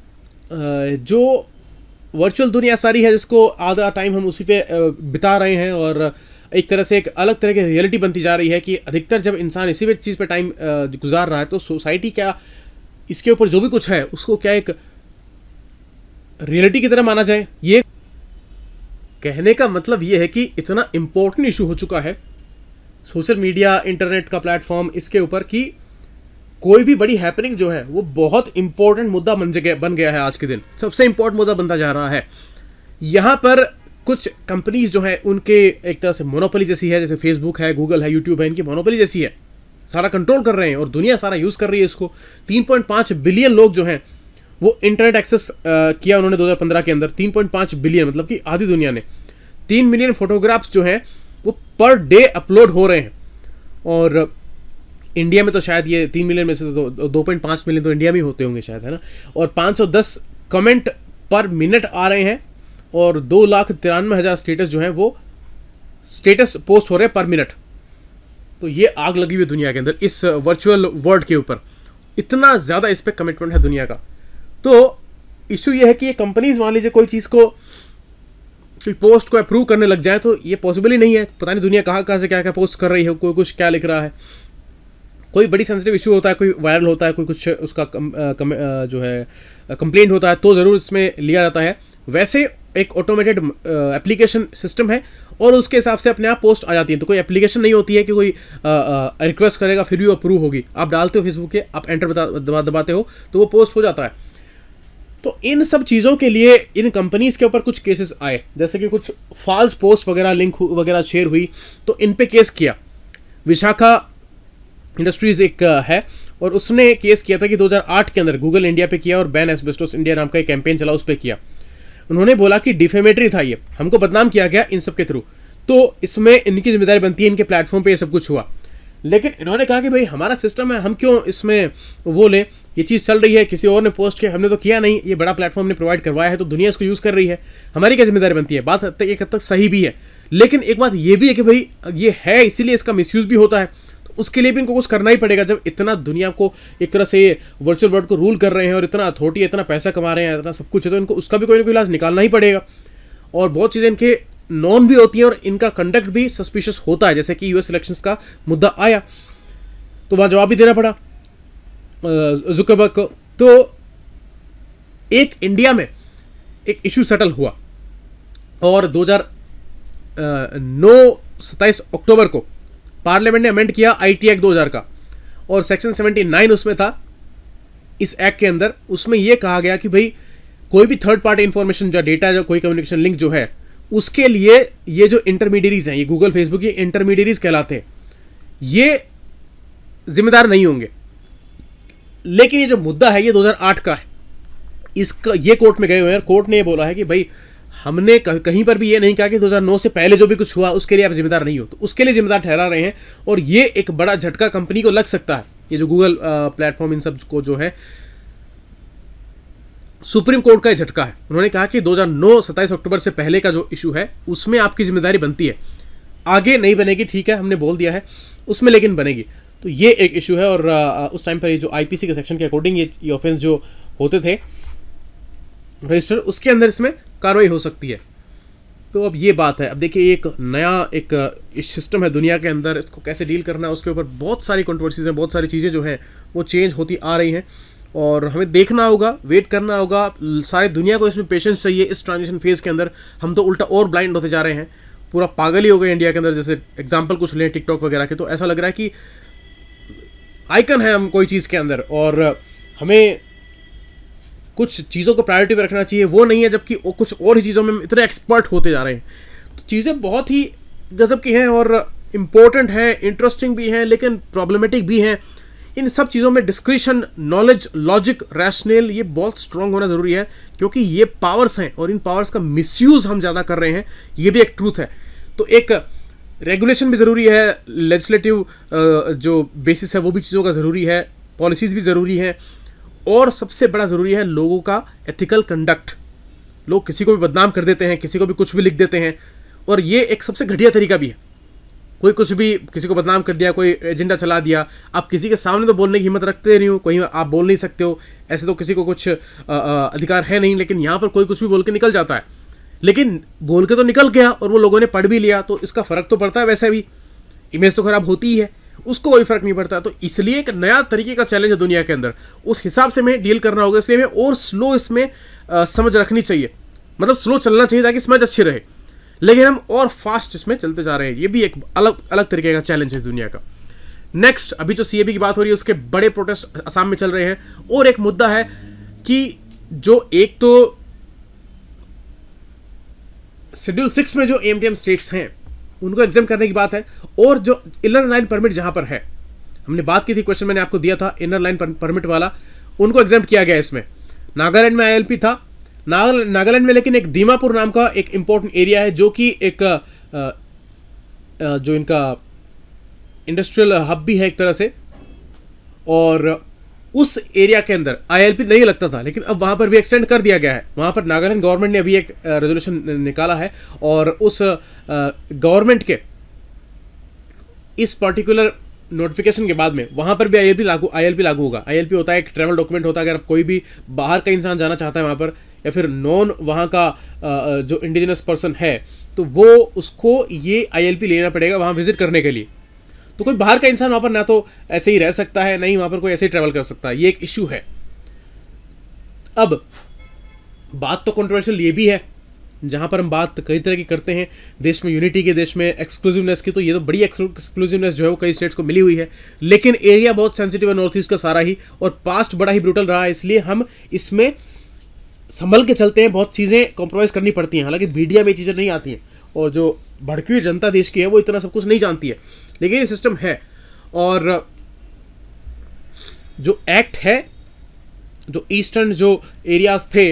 जो वर्चुअल दुनिया सारी है जिसको आधा टाइम हम उसी पे बिता रहे हैं और एक तरह से एक अलग तरह की रियलिटी बनती जा रही है कि अधिकतर जब इंसान इसी भी चीज़ पे टाइम गुजार रहा है तो सोसाइटी क्या इसके ऊपर जो भी कुछ है उसको क्या एक रियलिटी की तरह माना जाए। ये कहने का मतलब ये है कि इतना इंपॉर्टेंट इशू हो चुका है सोशल मीडिया, इंटरनेट का प्लेटफॉर्म, इसके ऊपर कि कोई भी बड़ी हैपनिंग जो है वो बहुत इंपॉर्टेंट मुद्दा बन गया है। आज के दिन सबसे इंपॉर्टेंट मुद्दा बनता जा रहा है। यहाँ पर कुछ कंपनीज जो है उनके एक तरह से मोनोपोली जैसी है, जैसे फेसबुक है, गूगल है, यूट्यूब है, इनकी मोनोपोली जैसी है, सारा कंट्रोल कर रहे हैं और दुनिया सारा यूज़ कर रही है इसको। 3.5 बिलियन लोग जो हैं वो इंटरनेट एक्सेस किया उन्होंने 2015 के अंदर। 3.5 बिलियन मतलब कि आधी दुनिया ने। 3 मिलियन फोटोग्राफ्स जो हैं वो पर डे अपलोड हो रहे हैं और इंडिया में तो शायद ये 3 मिलियन में से तो 2.5 मिलियन तो इंडिया में ही होते होंगे शायद, है ना। और 510 कमेंट पर मिनट आ रहे हैं और 2,93,000 स्टेटस जो है वो स्टेटस पोस्ट हो रहे हैं पर मिनट। तो ये आग लगी हुई दुनिया के अंदर इस वर्चुअल वर्ल्ड के ऊपर। इतना ज़्यादा इस पर कमिटमेंट है दुनिया का। तो इशू ये है कि ये कंपनीज मान लीजिए कोई चीज़ को, कोई पोस्ट को अप्रूव करने लग जाए तो ये पॉसिबल ही नहीं है। पता नहीं दुनिया कहाँ से क्या क्या पोस्ट कर रही है, कोई कुछ क्या लिख रहा है, कोई बड़ी सेंसिटिव इशू होता है, कोई वायरल होता है, कोई कुछ उसका जो है कंप्लेंट होता है तो ज़रूर इसमें लिया जाता है। वैसे एक ऑटोमेटेड एप्लीकेशन सिस्टम है और उसके हिसाब से अपने आप पोस्ट आ जाती है। तो कोई एप्लीकेशन नहीं होती है कि कोई रिक्वेस्ट करेगा फिर भी अप्रूव होगी। आप डालते हो फेसबुक के, आप एंटर दबाते हो तो वो पोस्ट हो जाता है। तो इन सब चीज़ों के लिए इन कंपनीज के ऊपर कुछ केसेस आए, जैसे कि कुछ फॉल्स पोस्ट वगैरह, लिंक वगैरह शेयर हुई तो इन पे केस किया। विशाखा इंडस्ट्रीज एक है और उसने केस किया था कि 2008 के अंदर गूगल इंडिया पे किया और बैन एस्बेस्टोस इंडिया नाम का एक कैंपेन चला, उस पर किया। उन्होंने बोला कि डिफेमेटरी था, ये हमको बदनाम किया गया इन सब के थ्रू, तो इसमें इनकी जिम्मेदारी बनती है, इनके प्लेटफॉर्म पे ये सब कुछ हुआ। लेकिन इन्होंने कहा कि भाई हमारा सिस्टम है, हम क्यों इसमें वो लें, ये चीज़ चल रही है, किसी और ने पोस्ट किया, हमने तो किया नहीं, ये बड़ा प्लेटफॉर्म ने प्रोवाइड करवाया है तो दुनिया इसको यूज़ कर रही है, हमारी क्या जिम्मेदारी बनती है। बात एक हद तक सही भी है, लेकिन एक बात ये भी है कि भाई ये है इसीलिए इसका मिसयूज़ भी होता है, तो उसके लिए भी इनको कुछ करना ही पड़ेगा। जब इतना दुनिया को एक तरह से वर्चुअल वर्ल्ड को रूल कर रहे हैं और इतना अथॉरिटी, इतना पैसा कमा रहे हैं, इतना सब कुछ है, तो इनको उसका भी कोई ना कोई इलाज निकालना ही पड़ेगा। और बहुत चीज़ें इनके नॉन भी होती हैं और इनका कंडक्ट भी सस्पिशियस होता है, जैसे कि यूएस इलेक्शंस का मुद्दा आया तो वहाँ जवाब भी देना पड़ा जुकरबर्ग को। तो एक इंडिया में एक इशू सेटल हुआ और 27 अक्टूबर को पार्लियामेंट ने अमेंड किया आईटी एक्ट 2000 का, और सेक्शन 79 उसमें था इस एक्ट के अंदर। उसमें यह कहा गया कि भाई कोई भी थर्ड पार्टी इंफॉर्मेशन, जो डेटा, जो कोई कम्युनिकेशन लिंक जो है, उसके लिए ये जो इंटरमीडियरीज हैं, ये गूगल, फेसबुक, ये इंटरमीडियरीज कहलाते हैं, ये जिम्मेदार नहीं होंगे। लेकिन ये जो मुद्दा है ये 2008 का है, इसका ये कोर्ट में गए हुए हैं। कोर्ट ने ये बोला है कि भाई हमने कहीं पर भी ये नहीं कहा कि 2009 से पहले जो भी कुछ हुआ उसके लिए आप जिम्मेदार नहीं हो, तो उसके लिए जिम्मेदार ठहरा रहे हैं। और ये एक बड़ा झटका कंपनी को लग सकता है, ये जो गूगल प्लेटफॉर्म इन सब को जो है, सुप्रीम कोर्ट का झटका है। उन्होंने कहा कि 2009 27 अक्टूबर से पहले का जो इशू है उसमें आपकी जिम्मेदारी बनती है, आगे नहीं बनेगी, ठीक है हमने बोल दिया है उसमें, लेकिन बनेगी। तो ये एक इशू है। और उस टाइम पर ये जो आईपीसी के सेक्शन के अकॉर्डिंग ये ऑफेंस जो होते थे रजिस्टर, उसके अंदर इसमें कार्रवाई हो सकती है। तो अब ये बात है, अब देखिए एक नया एक सिस्टम है दुनिया के अंदर, इसको कैसे डील करना है उसके ऊपर बहुत सारी कंट्रोवर्सीज हैं, बहुत सारी चीज़ें जो हैं वो चेंज होती आ रही हैं और हमें देखना होगा, वेट करना होगा। सारी दुनिया को इसमें पेशेंस चाहिए इस ट्रांजिशन फेज़ के अंदर। हम तो उल्टा और ब्लाइंड होते जा रहे हैं, पूरा पागल ही हो गए इंडिया के अंदर। जैसे एग्जाम्पल कुछ लें टिकटॉक वगैरह के, तो ऐसा लग रहा है कि आइकन है हम कोई चीज़ के अंदर और हमें कुछ चीज़ों को प्रायोरिटी पे रखना चाहिए, वो नहीं है, जबकि कुछ और ही चीज़ों में इतने एक्सपर्ट होते जा रहे हैं। तो चीज़ें बहुत ही गजब की हैं और इम्पोर्टेंट हैं, इंटरेस्टिंग भी हैं, लेकिन प्रॉब्लमेटिक भी हैं। इन सब चीज़ों में डिस्क्रिशन, नॉलेज, लॉजिक, रैशनल, ये बहुत स्ट्रांग होना ज़रूरी है, क्योंकि ये पावर्स हैं और इन पावर्स का मिसयूज़ हम ज़्यादा कर रहे हैं, ये भी एक ट्रूथ है। तो एक रेगुलेशन भी ज़रूरी है, लेजिस्लेटिव जो बेसिस है वो भी चीज़ों का ज़रूरी है, पॉलिसीज़ भी ज़रूरी है, और सबसे बड़ा ज़रूरी है लोगों का एथिकल कंडक्ट। लोग किसी को भी बदनाम कर देते हैं, किसी को भी कुछ भी लिख देते हैं, और ये एक सबसे घटिया तरीका भी है। कोई कुछ भी किसी को बदनाम कर दिया, कोई एजेंडा चला दिया, आप किसी के सामने तो बोलने की हिम्मत रखते नहीं हो, कहीं आप बोल नहीं सकते हो, ऐसे तो किसी को कुछ अधिकार है नहीं, लेकिन यहाँ पर कोई कुछ भी बोल के निकल जाता है। लेकिन बोल के तो निकल गया और वो लोगों ने पढ़ भी लिया, तो इसका फ़र्क तो पड़ता है, वैसे भी इमेज तो ख़राब होती ही है, उसको कोई फ़र्क नहीं पड़ता। तो इसलिए एक नया तरीके का चैलेंज है दुनिया के अंदर, उस हिसाब से हमें डील करना होगा। इसलिए हमें और स्लो इसमें समझ रखनी चाहिए, मतलब स्लो चलना चाहिए ताकि समझ अच्छी रहे, लेकिन हम और फास्ट इसमें चलते जा रहे हैं। ये भी एक अलग अलग तरीके का चैलेंज है इस दुनिया का। नेक्स्ट, अभी जो सीएबी की बात हो रही है उसके बड़े प्रोटेस्ट असम में चल रहे हैं, और एक मुद्दा है कि जो एक तो शेड्यूल 6 में जो एमटीएम स्टेट्स हैं उनको एग्जाम करने की बात है, और जो इनर लाइन परमिट जहां पर है, हमने बात की थी, क्वेश्चन मैंने आपको दिया था इनर लाइन परमिट वाला, उनको एग्जाम किया गया इसमें। नागालैंड में आईएलपी था, नागालैंड में लेकिन एक दीमापुर नाम का एक इंपॉर्टेंट एरिया है, जो कि एक जो इनका इंडस्ट्रियल हब भी है एक तरह से, और उस एरिया के अंदर आईएलपी नहीं लगता था, लेकिन अब वहां पर भी एक्सटेंड कर दिया गया है। वहां पर नागालैंड गवर्नमेंट ने अभी एक रेजोल्यूशन निकाला है, और उस गवर्नमेंट के इस पर्टिकुलर नोटिफिकेशन के बाद में वहाँ पर भी ILP लागू होगा। ILP होता है एक ट्रैवल डॉक्यूमेंट होता है, अगर कोई भी बाहर का इंसान जाना चाहता है वहाँ पर, या फिर नॉन वहाँ का जो इंडिजिनस पर्सन है, तो वो उसको ये ILP लेना पड़ेगा वहाँ विजिट करने के लिए। तो कोई बाहर का इंसान वहाँ पर ना तो ऐसे ही रह सकता है, नहीं वहाँ पर कोई ऐसे ही ट्रैवल कर सकता है, ये एक इशू है। अब बात तो कंट्रोवर्शियल ये भी है, जहाँ पर हम बात कई तरह की करते हैं, देश में यूनिटी की, देश में एक्सक्लूसिवनेस की, तो ये तो बड़ी एक्सक्लूसिवनेस जो है वो कई स्टेट्स को मिली हुई है, लेकिन एरिया बहुत सेंसिटिव है नॉर्थ ईस्ट का सारा ही, और पास्ट बड़ा ही ब्रूटल रहा है, इसलिए हम इसमें संभल के चलते हैं, बहुत चीज़ें कॉम्प्रोमाइज़ करनी पड़ती हैं। हालांकि मीडिया में ये चीज़ें नहीं आती हैं, और जो भड़की हुई जनता देश की है वो इतना सब कुछ नहीं जानती है, लेकिन ये सिस्टम है। और जो एक्ट है, जो ईस्टर्न जो एरियाज थे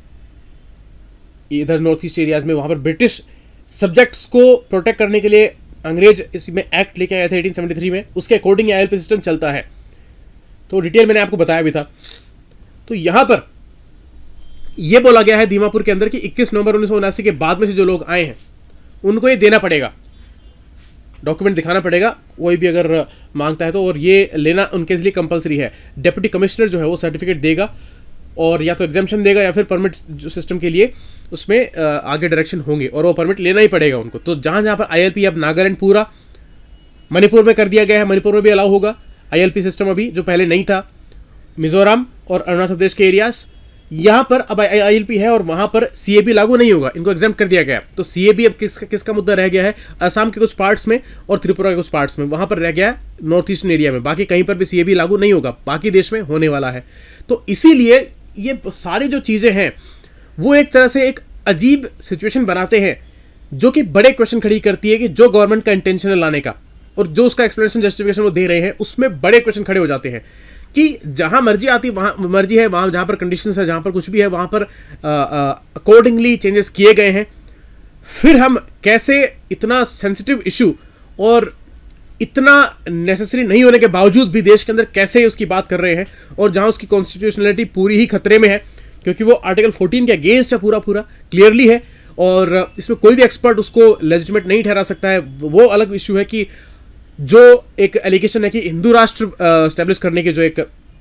इधर नॉर्थ ईस्ट एरियाज में, वहाँ पर ब्रिटिश सब्जेक्ट्स को प्रोटेक्ट करने के लिए अंग्रेज इसमें एक्ट लेके आए थे 1873 में, उसके अकॉर्डिंग ILP सिस्टम चलता है। तो डिटेल मैंने आपको बताया भी था। तो यहाँ पर यह बोला गया है दीमापुर के अंदर कि 21 नवंबर 1979 के बाद में से जो लोग आए हैं उनको ये देना पड़ेगा, डॉक्यूमेंट दिखाना पड़ेगा, कोई भी अगर मांगता है तो, और ये लेना उनके लिए कंपलसरी है। डिप्टी कमिश्नर जो है वो सर्टिफिकेट देगा, और या तो एग्जाम्पशन देगा या फिर परमिट जो सिस्टम के लिए उसमें आगे डायरेक्शन होंगे, और वो परमिट लेना ही पड़ेगा उनको। तो जहाँ जहाँ पर ILP, अब नागालैंड पूरा, मणिपुर में कर दिया गया है, मणिपुर में भी अलाउ होगा ILP सिस्टम अभी, जो पहले नहीं था। मिजोरम और अरुणाचल प्रदेश के एरियाज, यहाँ पर अब ILP है, और वहाँ पर CAB लागू नहीं होगा, इनको एग्जाम्प्ट कर दिया गया। तो CAB अब किसका मुद्दा रह गया है, असम के कुछ पार्ट्स में और त्रिपुरा के कुछ पार्ट्स में, वहाँ पर रह गया है नॉर्थ ईस्टर्न एरिया में, बाकी कहीं पर भी CAB लागू नहीं होगा, बाकी देश में होने वाला है। तो इसीलिए ये सारी जो चीज़ें हैं वो एक तरह से एक अजीब सिचुएशन बनाते हैं, जो कि बड़े क्वेश्चन खड़ी करती है कि जो गवर्नमेंट का इंटेंशन है लाने का, और जो उसका एक्सप्लेनेशन जस्टिफिकेशन वो दे रहे हैं, उसमें बड़े क्वेश्चन खड़े हो जाते हैं कि जहां मर्जी आती वहां मर्जी है, वहां जहां पर कंडीशंस है, जहां पर कुछ भी है, वहां पर अकॉर्डिंगली चेंजेस किए गए हैं। फिर हम कैसे इतना सेंसिटिव इशू और इतना नेसेसरी नहीं होने के बावजूद भी देश के अंदर कैसे उसकी बात कर रहे हैं, और जहां उसकी कॉन्स्टिट्यूशनलिटी पूरी ही खतरे में है, क्योंकि वो आर्टिकल 14 के अगेंस्ट है, पूरा क्लियरली है, और इसमें कोई भी एक्सपर्ट उसको लेजिटिमेट नहीं ठहरा सकता है। वो अलग इशू है कि जो एक एलिगेशन है कि हिंदू राष्ट्र एस्टेब्लिश करने की जो एक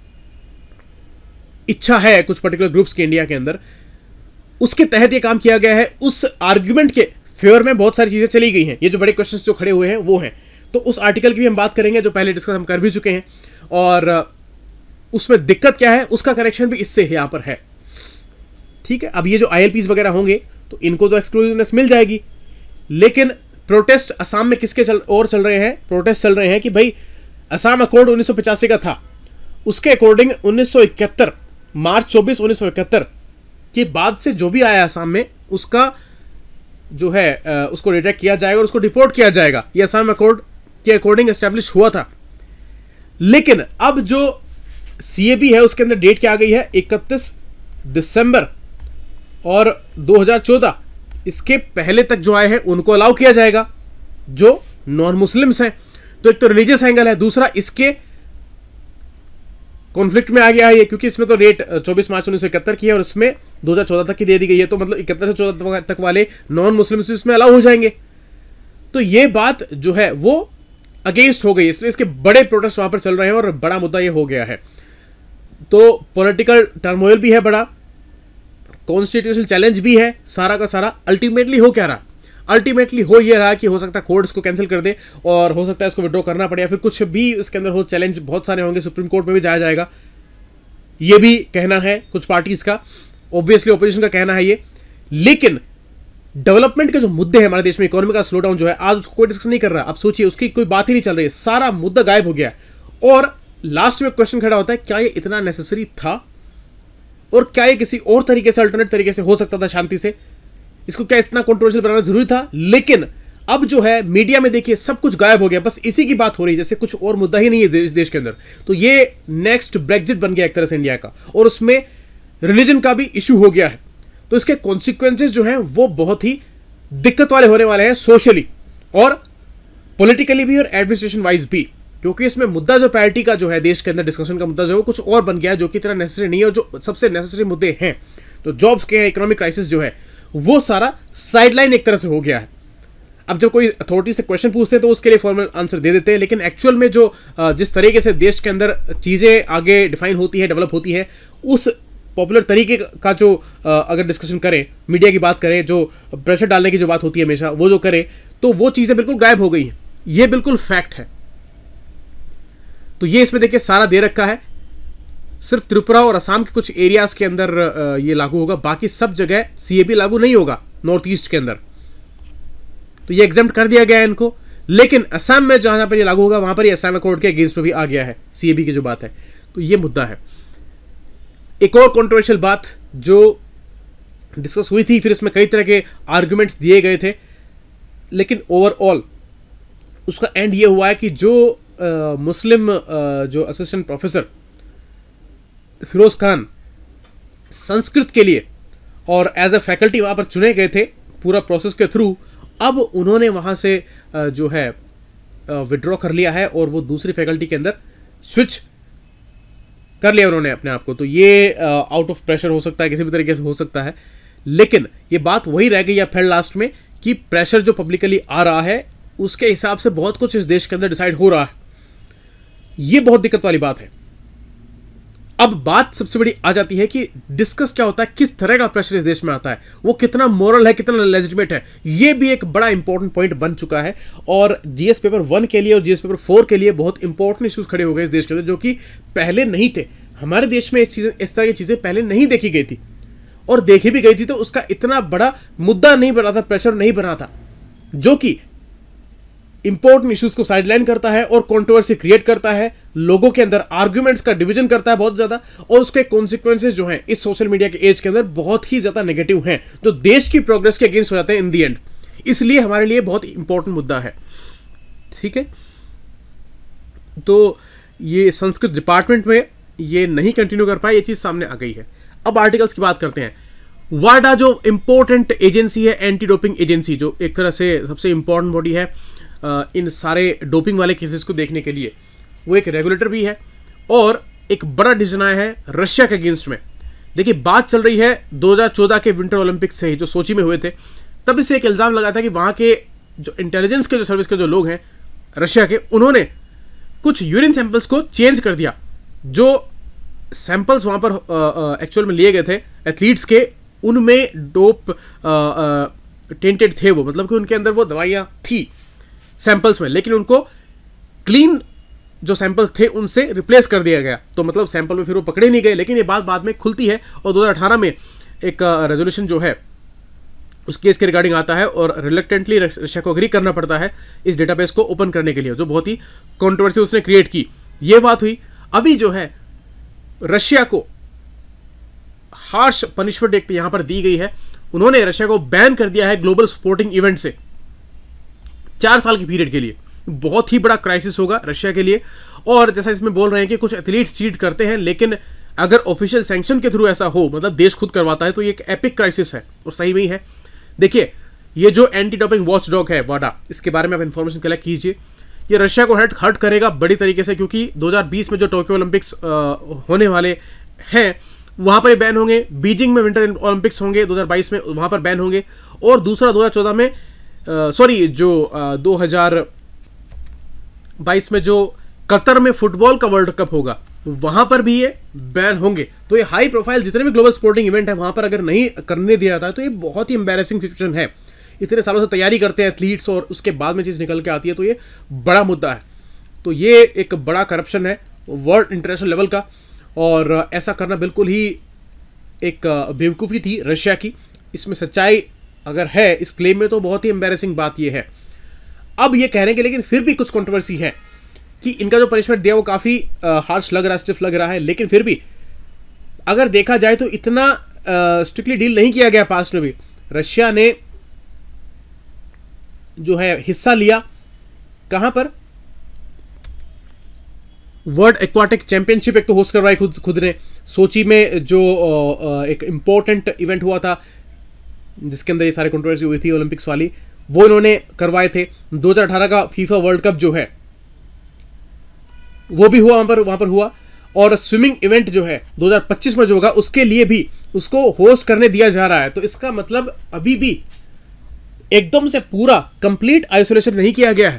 इच्छा है कुछ पर्टिकुलर ग्रुप्स के इंडिया के अंदर, उसके तहत ये काम किया गया है। उस आर्ग्यूमेंट के फेवर में बहुत सारी चीजें चली गई हैं। ये जो बड़े क्वेश्चंस जो खड़े हुए हैं वो हैं, तो उस आर्टिकल की भी हम बात करेंगे, जो पहले डिस्कस हम कर भी चुके हैं, और उसमें दिक्कत क्या है उसका कनेक्शन भी इससे यहाँ पर है। ठीक है, अब ये जो ILPs वगैरह होंगे तो इनको तो एक्सक्लूसिवनेस मिल जाएगी, लेकिन प्रोटेस्ट असम में किसके चल रहे हैं, प्रोटेस्ट चल रहे हैं कि भाई असम अकॉर्ड 1985 का था, उसके अकॉर्डिंग 1971 मार्च 24 1971 के बाद से जो भी आया असम में, उसका जो है उसको रिटेक्ट किया जाएगा और उसको डिपोर्ट किया जाएगा। ये असम अकॉर्ड के अकॉर्डिंग एस्टेब्लिश हुआ था। लेकिन अब जो CAB है उसके अंदर डेट क्या आ गई है, 31 दिसंबर और 2014, इसके पहले तक जो आए हैं उनको अलाउ किया जाएगा, जो नॉन मुस्लिम्स हैं। तो एक तो रिलीजियस एंगल है, दूसरा इसके कॉन्फ्लिक्ट में आ गया है ये, क्योंकि इसमें तो रेट 24 मार्च 1971 की है और इसमें 2014 तक की दे दी गई है, तो मतलब 71 से 14 तक वाले नॉन मुस्लिम्स इसमें अलाउ हो जाएंगे। तो ये बात जो है वो अगेंस्ट हो गई, इसलिए इसके बड़े प्रोटेस्ट वहां पर चल रहे हैं और बड़ा मुद्दा ये हो गया है। तो पॉलिटिकल टर्मोइल भी है, बड़ा कॉन्स्टिट्यूशनल चैलेंज भी है, सारा का सारा। अल्टीमेटली हो क्या रहा, अल्टीमेटली हो ये रहा कि हो सकता है कोर्ट इसको कैंसिल कर दे, और हो सकता है इसको विड्रॉ करना पड़े, या फिर कुछ भी इसके अंदर हो, चैलेंज बहुत सारे होंगे, सुप्रीम कोर्ट में भी जाया जाएगा, ये भी कहना है कुछ पार्टीज का, ऑब्वियसली ओपोजिशन का कहना है ये। लेकिन डेवलपमेंट के जो मुद्दे हैं हमारे देश में, इकोनॉमी का स्लो डाउन जो है, आज उसको कोई डिस्कस नहीं कर रहा। आप सोचिए, उसकी कोई बात ही नहीं चल रही है, सारा मुद्दा गायब हो गया है। और लास्ट में क्वेश्चन खड़ा होता है, क्या ये इतना नेसेसरी था, और क्या ये किसी और तरीके से, अल्टरनेट तरीके से हो सकता था शांति से, इसको क्या इतना कंट्रोवर्शियल बनाना जरूरी था। लेकिन अब जो है मीडिया में देखिए सब कुछ गायब हो गया, बस इसी की बात हो रही है, जैसे कुछ और मुद्दा ही नहीं है इस देश के अंदर। तो ये नेक्स्ट ब्रेक्जिट बन गया एक तरह से इंडिया का, और उसमें रिलीजन का भी इशू हो गया है। तो इसके कॉन्सिक्वेंसेज जो हैं वो बहुत ही दिक्कत वाले होने वाले हैं, सोशली और पॉलिटिकली भी और एडमिनिस्ट्रेशन वाइज भी, क्योंकि इसमें मुद्दा जो प्रायोरिटी का जो है देश के अंदर डिस्कशन का मुद्दा जो है वो कुछ और बन गया है, जो कि इतना नेसेसरी नहीं है। और जो सबसे नेसेसरी मुद्दे हैं, तो जॉब्स के हैं, इकोनॉमिक क्राइसिस जो है वो सारा साइडलाइन एक तरह से हो गया है। अब जब कोई अथॉरिटी से क्वेश्चन पूछते हैं तो उसके लिए फॉर्मल आंसर दे देते हैं, लेकिन एक्चुअल में जो जिस तरीके से देश के अंदर चीज़ें आगे डिफाइन होती है, डेवलप होती है, उस पॉपुलर तरीके का जो अगर डिस्कशन करें, मीडिया की बात करें, जो प्रेशर डालने की जो बात होती है हमेशा, वो जो करे, तो वो चीज़ें बिल्कुल गायब हो गई हैं। ये बिल्कुल फैक्ट है। तो ये इसमें देखिए सारा दे रखा है। सिर्फ त्रिपुरा और असम के कुछ एरियाज के अंदर ये लागू होगा, बाकी सब जगह सीएबी लागू नहीं होगा नॉर्थ ईस्ट के अंदर। तो ये एग्जाम्प्ट कर दिया गया है इनको, लेकिन असम में जहां पर ये लागू होगा वहां पर ये असम कोर्ट के अगेंस्ट में भी आ गया है सीएबी की जो बात है। तो ये मुद्दा है। एक और कंट्रोवर्शियल बात जो डिस्कस हुई थी, फिर इसमें कई तरह के आर्गुमेंट्स दिए गए थे, लेकिन ओवरऑल उसका एंड ये हुआ है कि जो मुस्लिम जो असिस्टेंट प्रोफेसर फिरोज खान संस्कृत के लिए और एज अ फैकल्टी वहां पर चुने गए थे पूरा प्रोसेस के थ्रू, अब उन्होंने वहां से जो है विड्रॉ कर लिया है और वो दूसरी फैकल्टी के अंदर स्विच कर लिया उन्होंने अपने आप को। तो ये आउट ऑफ प्रेशर हो सकता है, किसी भी तरीके से हो सकता है, लेकिन ये बात वही रह गई है फिर लास्ट में कि प्रेशर जो पब्लिकली आ रहा है उसके हिसाब से बहुत कुछ इस देश के अंदर डिसाइड हो रहा है। ये बहुत दिक्कत वाली बात है। अब बात सबसे बड़ी आ जाती है कि डिस्कस क्या होता है, किस तरह का प्रेशर इस देश में आता है, वो कितना मोरल है, कितना लेजिटिमेट है। ये भी एक बड़ा इंपॉर्टेंट पॉइंट बन चुका है और जीएस पेपर 1 के लिए और जीएस पेपर 4 के लिए बहुत इंपॉर्टेंट इश्यूज खड़े हो गए इस देश के अंदर, जो कि पहले नहीं थे। हमारे देश में इस तरह की चीजें पहले नहीं देखी गई थी, और देखी भी गई थी तो उसका इतना बड़ा मुद्दा नहीं बना था, प्रेशर नहीं बना था, जो कि इंपॉर्टेंट इश्यूज को साइडलाइन करता है और कंट्रोवर्सी क्रिएट करता है, लोगों के अंदर आर्गुमेंट्स का डिवीजन करता है बहुत ज्यादा, और उसके कॉन्सिक्वेंसेस जो हैं इस सोशल मीडिया के एज के अंदर बहुत ही ज्यादा नेगेटिव हैं, जो देश की प्रोग्रेस के अगेंस्ट हो जाते हैं इन दी एंड। इसलिए हमारे लिए बहुत इंपॉर्टेंट मुद्दा है। ठीक है, तो ये संस्कृत डिपार्टमेंट में ये नहीं कंटिन्यू कर पाए, ये चीज सामने आ गई है। अब आर्टिकल्स की बात करते हैं। वाडा जो इंपॉर्टेंट एजेंसी है, एंटी डोपिंग एजेंसी, जो एक तरह से सबसे इंपॉर्टेंट बॉडी है इन सारे डोपिंग वाले केसेस को देखने के लिए, वो एक रेगुलेटर भी है और एक बड़ा डिसीजन आया है रशिया के अगेंस्ट में। देखिए बात चल रही है 2014 के विंटर ओलंपिक्स से ही, जो सोची में हुए थे, तब से एक इल्जाम लगा था कि वहां के जो इंटेलिजेंस के जो सर्विस के जो लोग हैं रशिया के, उन्होंने कुछ यूरिन सैंपल्स को चेंज कर दिया। जो सैंपल्स वहां पर एक्चुअल में लिए गए थे एथलीट्स के, उनमें डोप टेंटेड थे, वो मतलब कि उनके अंदर वो दवाइयां थी सैंपल्स में, लेकिन उनको क्लीन जो सैंपल्स थे उनसे रिप्लेस कर दिया गया। तो मतलब सैंपल में फिर वो पकड़े नहीं गए, लेकिन ये बात बाद में खुलती है और 2018 में एक रेजोल्यूशन जो है उस केस के रिगार्डिंग आता है और रिलेक्टेंटली रशिया को एग्री करना पड़ता है इस डेटाबेस को ओपन करने के लिए, जो बहुत ही कंट्रोवर्सी उसने क्रिएट की। ये बात हुई। अभी जो है रशिया को हार्श पनिशमेंट एक यहां पर दी गई है। उन्होंने रशिया को बैन कर दिया है ग्लोबल स्पोर्टिंग इवेंट से 4 साल की पीरियड के लिए। बहुत ही बड़ा क्राइसिस होगा रशिया के लिए। और जैसा इसमें बोल रहे हैं कि कुछ एथलीट्स चीट करते हैं, लेकिन अगर ऑफिशियल सैंक्शन के थ्रू ऐसा हो, मतलब देश खुद करवाता है, तो ये एक एपिक क्राइसिस है और सही में ही है। देखिए ये जो एंटी डोपिंग वॉच डॉग है वाडा, इसके बारे में आप इंफॉर्मेशन कलेक्ट कीजिए। ये रशिया को हर्ट करेगा बड़ी तरीके से, क्योंकि 2020 में जो टोक्यो ओलंपिक्स होने वाले हैं वहां पर बैन होंगे। बीजिंग में विंटर ओलंपिक्स होंगे 2022 में, वहां पर बैन होंगे। और दूसरा 2014 में जो 2022 में जो कतर में फुटबॉल का वर्ल्ड कप होगा, वहां पर भी ये बैन होंगे। तो ये हाई प्रोफाइल जितने भी ग्लोबल स्पोर्टिंग इवेंट है वहां पर अगर नहीं करने दिया जाता है तो ये बहुत ही एम्बैरेसिंग सिचुएशन है। इतने सालों से तैयारी करते हैं एथलीट्स और उसके बाद में चीज निकल के आती है, तो ये बड़ा मुद्दा है। तो ये एक बड़ा करप्शन है वर्ल्ड इंटरनेशनल लेवल का, और ऐसा करना बिल्कुल ही एक बेवकूफ़ी थी रशिया की। इसमें सच्चाई अगर है इस क्लेम में तो बहुत ही एम्बैरेसिंग बात ये है। अब ये कहने के लेकिन फिर भी कुछ कंट्रोवर्सी है कि इनका जो पनिशमेंट दिया वो काफ़ी हार्श लग रहा है, स्टिफ लग रहा है, लेकिन फिर भी अगर देखा जाए तो इतना स्ट्रिक्टली डील नहीं किया गया पास्ट में भी। रशिया ने जो है हिस्सा लिया कहां पर, वर्ल्ड एक्वाटिक चैंपियनशिप एक तो होस्ट करवाई खुद ने सोची में, जो एक इंपॉर्टेंट इवेंट हुआ था जिसके अंदर ये सारे कंट्रोवर्सी हुई थी ओलंपिक्स वाली, वो इन्होंने करवाए थे। 2018 का फीफा वर्ल्ड कप जो है वो भी हुआ वहां पर हुआ। और स्विमिंग इवेंट जो है 2025 में जो होगा उसके लिए भी उसको होस्ट करने दिया जा रहा है। तो इसका मतलब अभी भी एकदम से पूरा कंप्लीट आइसोलेशन नहीं किया गया है।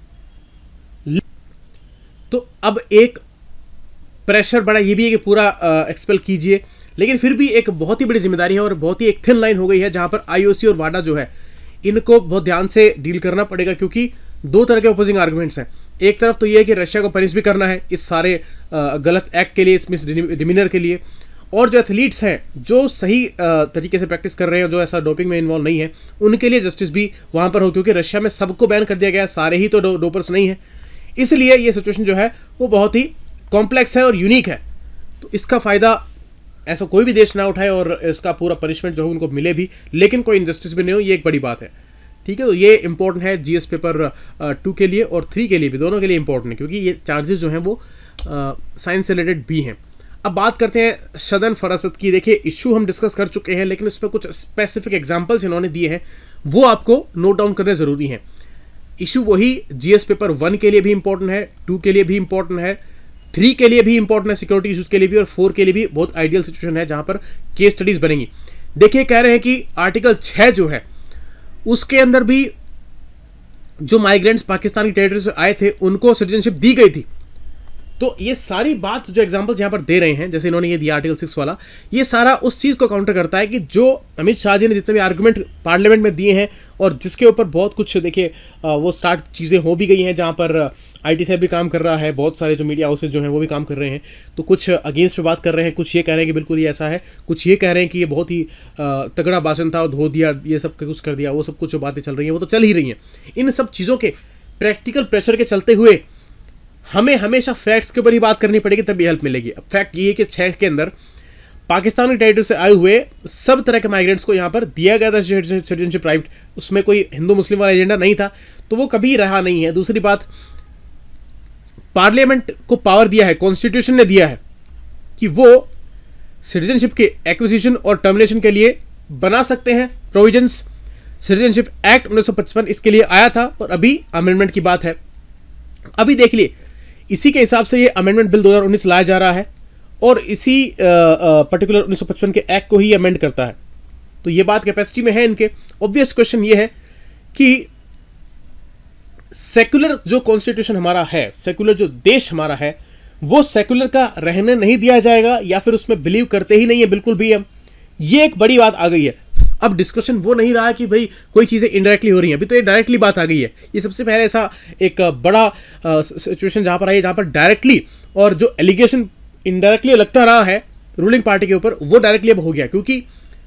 तो अब एक प्रेशर बड़ा ये भी है कि पूरा एक्सपेल कीजिए, लेकिन फिर भी एक बहुत ही बड़ी जिम्मेदारी है और बहुत ही एक थिन लाइन हो गई है जहां पर आईओसी और वाडा जो है इनको बहुत ध्यान से डील करना पड़ेगा, क्योंकि दो तरह के ओपोजिंग आर्गुमेंट्स हैं। एक तरफ तो ये है कि रशिया को पनिश भी करना है इस सारे गलत एक्ट के लिए, इस मिसडिमीनर के लिए, और जो एथलीट्स हैं जो सही तरीके से प्रैक्टिस कर रहे हैं, जो ऐसा डोपिंग में इन्वॉल्व नहीं है, उनके लिए जस्टिस भी वहां पर हो, क्योंकि रशिया में सबको बैन कर दिया गया है, सारे ही तो डोपर्स नहीं है। इसलिए ये सिचुएशन जो है वो बहुत ही कॉम्प्लेक्स है और यूनिक है। तो इसका फायदा ऐसा कोई भी देश ना उठाए और इसका पूरा पनिशमेंट जो है उनको मिले भी, लेकिन कोई इनजस्टिस भी नहीं हो, ये एक बड़ी बात है। ठीक है, तो ये इंपॉर्टेंट है जीएस पेपर 2 के लिए और 3 के लिए भी, दोनों के लिए इंपॉर्टेंट है, क्योंकि ये चार्जेस जो हैं वो साइंस से रिलेटेड भी हैं। अब बात करते हैं सदन फरासत की। देखिए, इशू हम डिस्कस कर चुके हैं, लेकिन उसमें कुछ स्पेसिफिक एग्जांपल्स इन्होंने दिए हैं, वो आपको नोट डाउन करने जरूरी हैं। इशू वही जीएस पेपर 1 के लिए भी इंपॉर्टेंट है, 2 के लिए भी इंपॉर्टेंट है, 3 के लिए भी इंपॉर्टेंट है, सिक्योरिटी इशूज के लिए भी, और 4 के लिए भी बहुत आइडियल सिचुएशन है जहां पर केस स्टडीज बनेंगी। देखिए, कह रहे हैं कि आर्टिकल 6 जो है उसके अंदर भी जो माइग्रेंट्स पाकिस्तान की टेरिटरी से आए थे उनको सिटीजनशिप दी गई थी। तो ये सारी बात जो एग्जांपल्स यहां पर दे रहे हैं, जैसे इन्होंने ये दिया आर्टिकल 6 वाला, ये सारा उस चीज को काउंटर करता है कि जो अमित शाह जी ने जितने भी आर्गुमेंट पार्लियामेंट में दिए हैं और जिसके ऊपर बहुत कुछ देखिए वो स्टार्ट चीजें हो भी गई हैं, जहां पर आईटी से भी काम कर रहा है, बहुत सारे जो मीडिया हाउसेज जो हैं वो भी काम कर रहे हैं। तो कुछ अगेंस्ट पे बात कर रहे हैं, कुछ ये कह रहे हैं कि बिल्कुल ये ऐसा है, कुछ ये कह रहे हैं कि ये बहुत ही तगड़ा भाषण था और धो दिया, ये सब कुछ कर दिया, वो सब कुछ जो बातें चल रही हैं वो तो चल ही रही हैं। इन सब चीज़ों के प्रैक्टिकल प्रेशर के चलते हुए हमें हमेशा फैक्ट्स के ऊपर ही बात करनी पड़ेगी, तभी हेल्प मिलेगी। अब फैक्ट ये है कि 6 के अंदर पाकिस्तान की टेरिटरी से आए हुए सब तरह के माइग्रेंट्स को यहाँ पर दिया गया था सिटीजनशिप राइट। उसमें कोई हिंदू मुस्लिम वाला एजेंडा नहीं था, तो वो कभी रहा नहीं है। दूसरी बात, पार्लियामेंट को पावर दिया है, कॉन्स्टिट्यूशन ने दिया है कि वो सिटीजनशिप के एक्विजिशन और टर्मिनेशन के लिए बना सकते हैं प्रोविजंस। सिटीजनशिप एक्ट 1955 इसके लिए आया था और अभी अमेंडमेंट की बात है। अभी देख लिए, इसी के हिसाब से ये अमेंडमेंट बिल 2019 लाया जा रहा है और इसी पर्टिकुलर 1955 के एक्ट को ही अमेंड करता है। तो ये बात कैपेसिटी में है इनके। ऑब्वियस क्वेश्चन ये है कि सेक्युलर जो कॉन्स्टिट्यूशन हमारा है, सेक्युलर जो देश हमारा है, वो सेक्युलर का रहने नहीं दिया जाएगा या फिर उसमें बिलीव करते ही नहीं है बिल्कुल भी हम। ये एक बड़ी बात आ गई है। अब डिस्कशन वो नहीं रहा कि भाई कोई चीज़ें इनडायरेक्टली हो रही हैं, अभी तो ये डायरेक्टली बात आ गई है। ये सबसे पहले ऐसा एक बड़ा सिचुएशन जहां पर आई है, जहां पर डायरेक्टली और जो एलिगेशन इनडायरेक्टली लगता रहा है रूलिंग पार्टी के ऊपर, वो डायरेक्टली अब हो गया, क्योंकि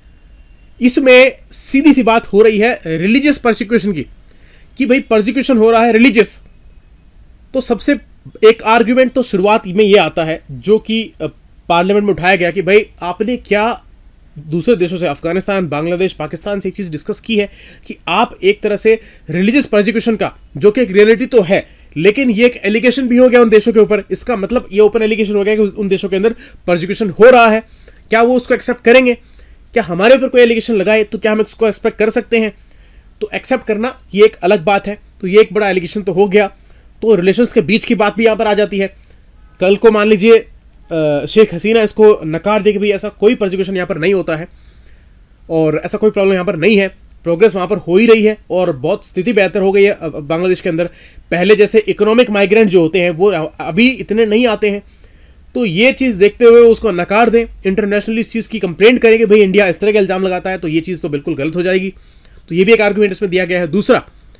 इसमें सीधी सी बात हो रही है रिलीजियस परसिक्यूशन की, कि भाई परसिक्यूशन हो रहा है रिलीजियस। तो सबसे एक आर्ग्यूमेंट तो शुरुआत में ये आता है जो कि पार्लियामेंट में उठाया गया कि भाई आपने क्या दूसरे देशों से, अफगानिस्तान, बांग्लादेश, पाकिस्तान से एक चीज डिस्कस की है कि आप एक तरह से रिलीजियस परसिक्यूशन का, जो कि एक रियलिटी तो है, लेकिन ये एक एलिगेशन भी हो गया उन देशों के ऊपर। इसका मतलब ये ओपन एलिगेशन हो गया कि उन देशों के अंदर परसिक्यूशन हो रहा है। क्या वो उसको एक्सेप्ट करेंगे? क्या हमारे ऊपर कोई एलिगेशन लगाए तो क्या हम उसको एक्सपेक्ट कर सकते हैं? तो एक्सेप्ट करना ये एक अलग बात है। तो ये एक बड़ा एलिगेशन तो हो गया। तो रिलेशंस के बीच की बात भी यहां पर आ जाती है। कल को मान लीजिए शेख हसीना इसको नकार दे कि भाई ऐसा कोई परसिक्यूशन यहाँ पर नहीं होता है और ऐसा कोई प्रॉब्लम यहाँ पर नहीं है, प्रोग्रेस वहाँ पर हो ही रही है और बहुत स्थिति बेहतर हो गई है बांग्लादेश के अंदर। पहले जैसे इकोनॉमिक माइग्रेंट जो होते हैं वो अभी इतने नहीं आते हैं। तो ये चीज़ देखते हुए उसको नकार दें, इंटरनेशनली इस चीज़ की कंप्लेंट करें कि भाई इंडिया इस तरह का इल्ज़ाम लगाता है, तो ये चीज़ तो बिल्कुल गलत हो जाएगी। तो ये भी एक आर्गूमेंट इसमें दिया गया है। दूसरा,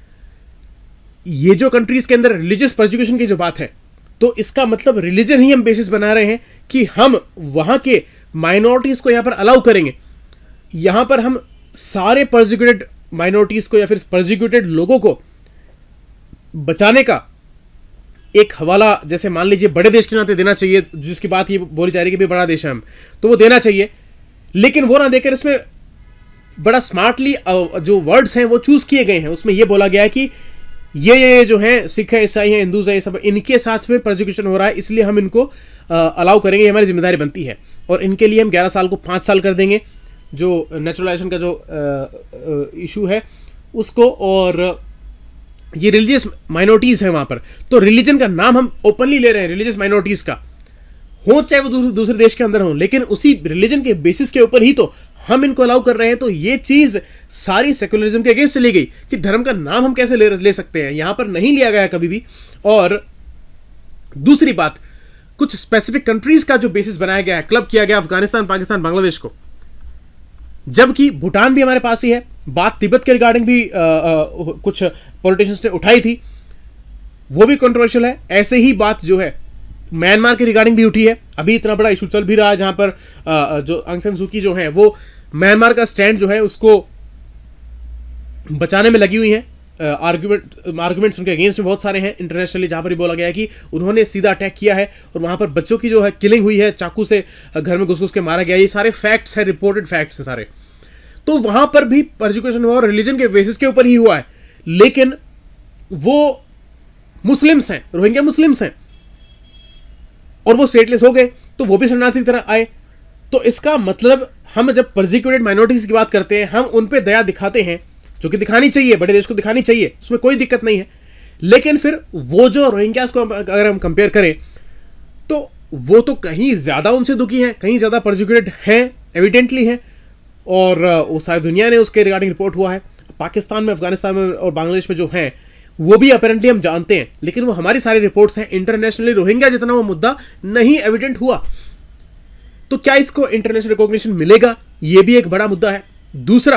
ये जो कंट्रीज़ के अंदर रिलीजियस परसिक्यूशन की जो बात है, तो इसका मतलब रिलीजन ही हम बेसिस बना रहे हैं कि हम वहां के माइनॉरिटीज को यहां पर अलाउ करेंगे। यहां पर हम सारे परसिक्यूटेड माइनॉरिटीज को या फिर परसिक्यूटेड लोगों को बचाने का एक हवाला, जैसे मान लीजिए बड़े देश के नाते देना चाहिए, जिसकी बात ये बोली जा रही है कि भाई बड़ा देश है हम, तो वो देना चाहिए, लेकिन वो ना देकर इसमें बड़ा स्मार्टली जो वर्ड्स हैं वो चूज किए गए हैं। उसमें ये बोला गया है कि ये जो हैं सिख है, ईसाई हैं, हिंदूज हैं, ये सब इनके साथ में परसिक्यूशन हो रहा है, इसलिए हम इनको अलाउ करेंगे, हमारी जिम्मेदारी बनती है। और इनके लिए हम 11 साल को 5 साल कर देंगे, जो नेचुरलाइजेशन का जो इशू है उसको। और ये रिलीजियस माइनॉरिटीज हैं वहां पर, तो रिलीजन का नाम हम ओपनली ले रहे हैं, रिलीजियस माइनॉरिटीज का हो, चाहे वो दूसरे देश के अंदर हो, लेकिन उसी रिलीजन के बेसिस के ऊपर ही तो हम इनको अलाउ कर रहे हैं, तो ये चीज सारी सेक्युलरिज्म के अगेंस्ट चली गई कि धर्म का नाम हम कैसे ले सकते हैं, यहां पर नहीं लिया गया कभी भी। और दूसरी बात, कुछ स्पेसिफिक कंट्रीज का जो बेसिस बनाया गया है, क्लब किया गया अफगानिस्तान, पाकिस्तान, बांग्लादेश को, जबकि भूटान भी हमारे पास ही है। बात तिब्बत के रिगार्डिंग भी कुछ पॉलिटिशियंस ने उठाई थी, वो भी कंट्रोवर्शियल है। ऐसे ही बात जो है म्यांमार के रिगार्डिंग भी उठी है, अभी इतना बड़ा इशू चल भी रहा है, जहां पर जो आंग सान सू की जो है वो म्यांमार का स्टैंड जो है उसको बचाने में लगी हुई हैं। आर्गुमेंट्स उनके अगेंस्ट में बहुत सारे हैं इंटरनेशनली, जहां पर ही बोला गया है कि उन्होंने सीधा अटैक किया है और वहां पर बच्चों की जो है किलिंग हुई है, चाकू से घर में घुस घुस के मारा गया। ये सारे फैक्ट्स हैं, रिपोर्टेड फैक्ट्स हैं सारे। तो वहां पर भी परसिक्यूशन हुआ और रिलीजन के बेसिस के ऊपर ही हुआ है, लेकिन वो मुस्लिम्स हैं, रोहिंग्या मुस्लिम्स हैं, और वो स्टेटलेस हो गए, तो वो भी शरणार्थी की तरह आए। तो इसका मतलब हम जब परसिक्यूटेड माइनॉरिटीज की बात करते हैं, हम उन पे दया दिखाते हैं, जो कि दिखानी चाहिए, बड़े देश को दिखानी चाहिए, उसमें कोई दिक्कत नहीं है। लेकिन फिर वो जो रोहिंग्यास को अगर हम कंपेयर करें, तो वो तो कहीं ज्यादा उनसे दुखी हैं, कहीं ज्यादा परसिक्यूटेड हैं, एविडेंटली हैं, और वो सारी दुनिया ने उसके रिगार्डिंग रिपोर्ट हुआ है। पाकिस्तान में, अफगानिस्तान में और बांग्लादेश में जो हैं, वो भी अपेरेंटली हम जानते हैं, लेकिन वो हमारी सारी रिपोर्ट्स हैं। इंटरनेशनली रोहिंग्या जितना वो मुद्दा नहीं एविडेंट हुआ, तो क्या इसको इंटरनेशनल रिकॉग्निशन मिलेगा? ये भी एक बड़ा मुद्दा है। दूसरा,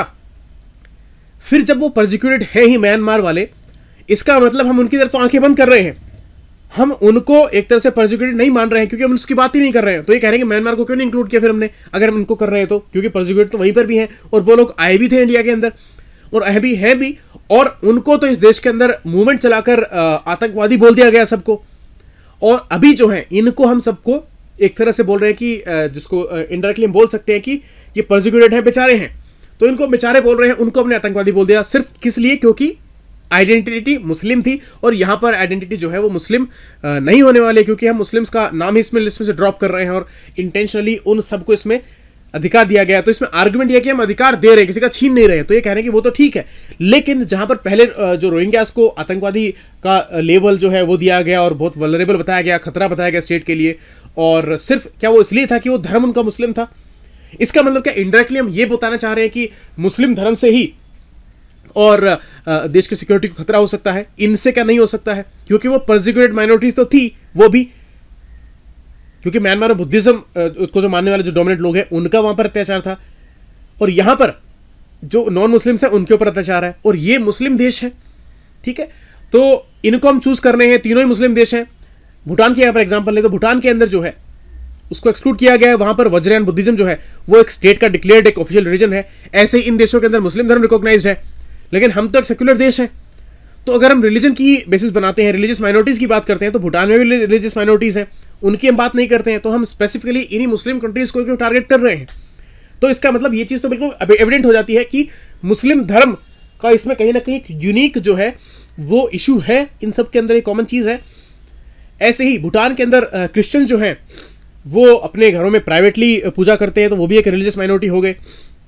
फिर जब वो परसिक्यूटेड है ही म्यांमार वाले, इसका मतलब हम उनकी तरफ तो आंखें बंद कर रहे हैं, हम उनको एक तरह से परसिक्यूटेड नहीं मान रहे हैं, क्योंकि हम उसकी बात ही नहीं कर रहे हैं। तो ये कह रहे हैं कि म्यांमार को क्यों नहीं इंक्लूड किया फिर हमने, अगर हम इनको कर रहे हैं तो, क्योंकि परसिक्यूटेड तो वहीं पर भी हैं, और वो लोग आए भी थे इंडिया के अंदर, और अभी हैं भी, और उनको तो इस देश के अंदर मूवमेंट चलाकर आतंकवादी बोल दिया गया सबको। और अभी जो है इनको हम सबको एक तरह से बोल रहे हैं कि जिसको इनडायरेक्टली हम बोल सकते हैं कि ये परसिक्यूटेड हैं, बेचारे हैं, तो इनको बेचारे बोल रहे हैं, उनको हमने आतंकवादी बोल दिया। सिर्फ किस लिए? क्योंकि आइडेंटिटी मुस्लिम थी, और यहां पर आइडेंटिटी जो है वो मुस्लिम नहीं होने वाले, क्योंकि हम मुस्लिम्स का नाम ही इसमें लिस्ट में से ड्रॉप कर रहे हैं, और इंटेंशनली उन सबको इसमें अधिकार दिया गया। तो इसमें आर्गुमेंट यह कि हम अधिकार दे रहे हैं, किसी का छीन नहीं रहे हैं। तो ये कह रहे हैं कि वो तो ठीक है, लेकिन जहां पर पहले जो रोहिंग्यास को आतंकवादी का लेवल जो है वो दिया गया और बहुत वल्नरेबल बताया गया, खतरा बताया गया स्टेट के लिए, और सिर्फ क्या वो इसलिए था कि वो धर्म उनका मुस्लिम था? इसका मतलब क्या इनडायरेक्टली हम ये बताना चाह रहे हैं कि मुस्लिम धर्म से ही और देश की सिक्योरिटी को खतरा हो सकता है? इनसे क्या नहीं हो सकता है? क्योंकि वो परसिक्यूटेड माइनॉरिटीज तो थी, वो भी, क्योंकि म्यांमार में बुद्धिज्म को जो मानने वाले जो डोमिनेंट लोग हैं, उनका वहां पर अत्याचार था, और यहां पर जो नॉन मुस्लिम्स हैं उनके ऊपर अत्याचार है, और ये मुस्लिम देश है, ठीक है? तो इनको हम चूज कर रहे हैं, तीनों ही मुस्लिम देश हैं। भूटान के यहां पर एग्जाम्पल ले तो भूटान के अंदर जो है उसको एक्सक्लूड किया गया है, वहां पर वज्रयान बुद्धिज्म जो है वो एक स्टेट का डिक्लेयर्ड एक ऑफिशियल रिलीजन है। ऐसे ही इन देशों के अंदर मुस्लिम धर्म रिकॉग्नाइज्ड है, लेकिन हम तो एक सेक्युलर देश हैं। तो अगर हम रिलीजन की बेसिस बनाते हैं, रिलीजियस माइनॉरिटीज की बात करते हैं, तो भूटान में भी रिलीजियस माइनॉरिटीज हैं, उनकी हम बात नहीं करते हैं, तो हम स्पेसिफिकली इन्हीं मुस्लिम कंट्रीज को क्यों टारगेट कर रहे हैं? तो इसका मतलब ये चीज तो बिल्कुल एविडेंट हो जाती है कि मुस्लिम धर्म का इसमें कहीं ना कहीं एक यूनिक जो है वो इशू है, इन सब के अंदर एक कॉमन चीज है। ऐसे ही भूटान के अंदर क्रिश्चियन जो है वो अपने घरों में प्राइवेटली पूजा करते हैं, तो वो भी एक रिलीजियस माइनॉरिटी हो गए,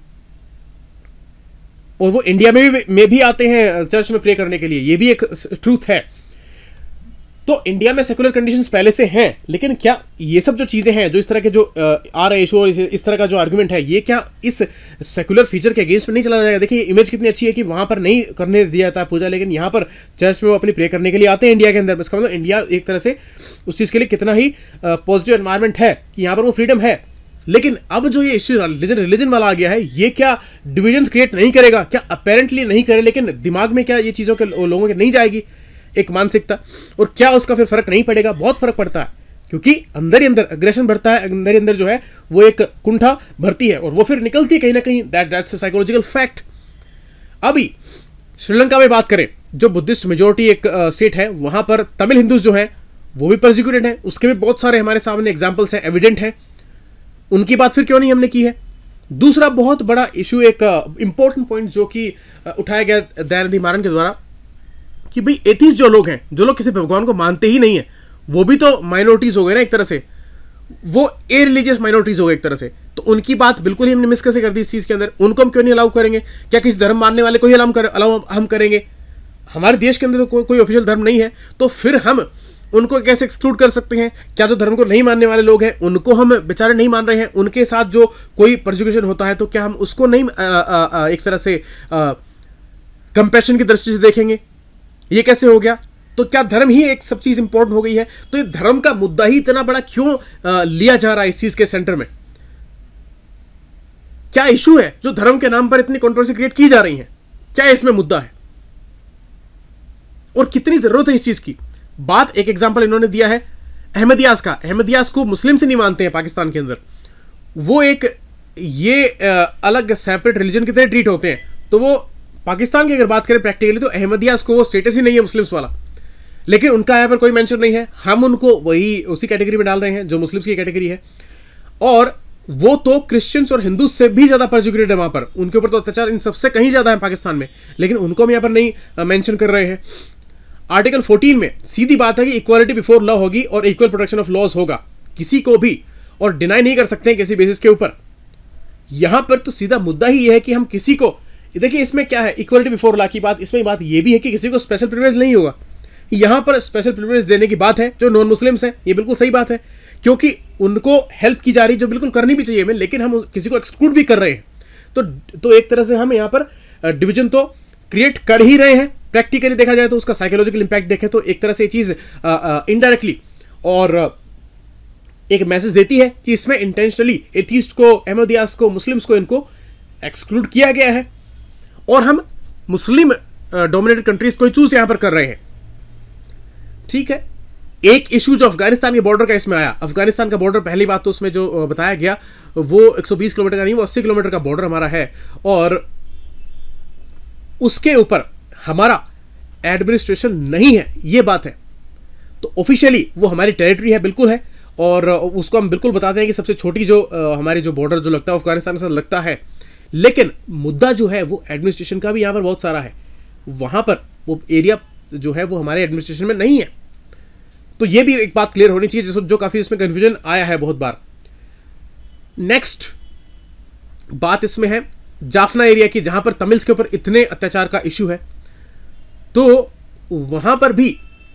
और वो इंडिया में भी आते हैं चर्च में प्रे करने के लिए, ये भी एक ट्रूथ है। तो इंडिया में सेकुलर कंडीशंस पहले से हैं, लेकिन क्या ये सब जो चीजें हैं, जो इस तरह के जो आ रहे इशू और इस तरह का जो आर्गुमेंट है, ये क्या इस सेकुलर फीचर के अगेंस्ट में नहीं चला जाएगा? देखिए इमेज कितनी अच्छी है कि वहां पर नहीं करने दिया जाता पूजा, लेकिन यहाँ पर चर्च में वो अपनी प्रे करने के लिए आते हैं इंडिया के अंदर। इसका मतलब इंडिया एक तरह से उस चीज के लिए कितना ही पॉजिटिव एनवायरमेंट है कि यहाँ पर वो फ्रीडम है। लेकिन अब जो ये इश्यू रिलीजन वाला आ गया है, ये क्या डिविजन्स क्रिएट नहीं करेगा? क्या अपेरेंटली नहीं करे, लेकिन दिमाग में क्या ये चीजों के लोगों के नहीं जाएगी एक मानसिकता, और क्या उसका फिर फर्क नहीं पड़ेगा? बहुत फर्क पड़ता है, क्योंकि अंदर ही अंदर अग्रेशन बढ़ता है, अंदर ही अंदर जो है वो एक कुंठा भरती है, और वो फिर निकलती है कहीं ना कहीं। That's a psychological fact. अभी श्रीलंका में बात करें, जो बुद्धिस्ट मेजोरिटी एक स्टेट है, वहां पर तमिल हिंदूज जो है वो भी परसिक्यूटेड है। उसके भी बहुत सारे हमारे सामने एग्जाम्पल्स हैं, एविडेंट है। उनकी बात फिर क्यों नहीं हमने की है? दूसरा बहुत बड़ा इशू, एक इंपॉर्टेंट पॉइंट जो कि उठाया गया दयानिधि मारन के द्वारा, कि भाई एथीस्ट जो लोग हैं, जो लोग किसी भगवान को मानते ही नहीं है, वो भी तो माइनॉरिटीज हो गए ना एक तरह से, वो ए रिलीजियस माइनॉरिटीज हो गए एक तरह से। तो उनकी बात बिल्कुल ही हमने मिस कैसे कर दी इस चीज के अंदर? उनको हम क्यों नहीं अलाउ करेंगे? क्या किसी धर्म मानने वाले को ही अलाउ हम करेंगे? हमारे देश के अंदर तो कोई ऑफिशियल धर्म नहीं है, तो फिर हम उनको कैसे एक्सक्लूड कर सकते हैं? क्या जो धर्म को नहीं मानने वाले लोग हैं उनको हम बेचारे नहीं मान रहे हैं, उनके साथ जो कोई परसिक्यूशन होता है तो क्या हम उसको नहीं एक तरह से कंपैशन की दृष्टि से देखेंगे? ये कैसे हो गया? तो क्या धर्म ही एक सब चीज इंपॉर्टेंट हो गई है? तो ये धर्म का मुद्दा ही इतना बड़ा क्यों लिया जा रहा है इस चीज के सेंटर में? क्या इशू है जो धर्म के नाम पर इतनी कंट्रोवर्सी क्रिएट की जा रही है? क्या इसमें मुद्दा है और कितनी जरूरत है इस चीज की? बात एक एग्जांपल इन्होंने दिया है अहमदियास का। अहमदियास को मुस्लिम से नहीं मानते हैं पाकिस्तान के अंदर, वो एक ये अलग सेपरेट रिलीजन की तरह ट्रीट होते हैं। तो वो पाकिस्तान की अगर बात करें प्रैक्टिकली तो अहमदियास को वो स्टेटस ही नहीं है मुस्लिम्स वाला, लेकिन उनका यहाँ पर कोई मेंशन नहीं है। हम उनको वही उसी कैटेगरी में डाल रहे हैं जो मुस्लिम्स की कैटेगरी है, और वो तो क्रिश्चियंस और हिंदू से भी ज्यादा परसिक्यूटेड है वहां पर, उनके ऊपर तो अत्याचार इन सबसे कहीं ज्यादा है पाकिस्तान में, लेकिन उनको हम यहाँ पर नहीं मेंशन कर रहे हैं। आर्टिकल 14 में सीधी बात है कि इक्वालिटी बिफोर लॉ होगी और इक्वल प्रोटेक्शन ऑफ लॉज होगा किसी को भी, और डिनाई नहीं कर सकते हैं किसी बेसिस के ऊपर। यहां पर तो सीधा मुद्दा ही यह है कि हम किसी को, देखिए इसमें क्या है इक्वालिटी बिफोर लॉ की बात, इसमें बात यह भी है कि किसी को स्पेशल प्रिविलेज नहीं होगा। यहां पर स्पेशल प्रिविलेज देने की बात है जो नॉन मुस्लिम्स हैं, ये बिल्कुल सही बात है, क्योंकि उनको हेल्प की जा रही जो बिल्कुल करनी भी चाहिए, लेकिन हम किसी को एक्सक्लूड भी कर रहे हैं। तो एक तरह से हम यहां पर डिवीजन तो क्रिएट कर ही रहे हैं। प्रैक्टिकली देखा जाए तो उसका साइकोलॉजिकल इंपैक्ट देखें तो एक तरह से ये चीज इनडायरेक्टली और एक मैसेज देती है कि इसमें इंटेंशनली एथीस्ट को, अहमदियास को, मुस्लिम्स को, इनको एक्सक्लूड किया गया है और हम मुस्लिम डोमिनेटेड कंट्रीज को चूज यहां पर कर रहे हैं। ठीक है, एक इशू जो अफगानिस्तान के बॉर्डर का इसमें आया, अफगानिस्तान का बॉर्डर, पहली बात तो उसमें जो बताया गया वो 120 किलोमीटर का नहीं, वो 80 किलोमीटर का बॉर्डर हमारा है, और उसके ऊपर हमारा एडमिनिस्ट्रेशन नहीं है, ये बात है। तो ऑफिशियली वो हमारी टेरिटरी है, बिल्कुल है, और उसको हम बिल्कुल बताते हैं कि सबसे छोटी जो हमारी जो बॉर्डर जो लगता है अफगानिस्तान के साथ लगता है, लेकिन मुद्दा जो है वो एडमिनिस्ट्रेशन का भी यहां पर बहुत सारा है। वहां पर वो एरिया जो है वो हमारे एडमिनिस्ट्रेशन में नहीं है, तो ये भी एक बात क्लियर होनी चाहिए जो काफी इसमें कंफ्यूजन आया है बहुत बार। नेक्स्ट बात इसमें है जाफना एरिया की, जहां पर तमिल्स के ऊपर इतने अत्याचार का इशू है, तो वहां पर भी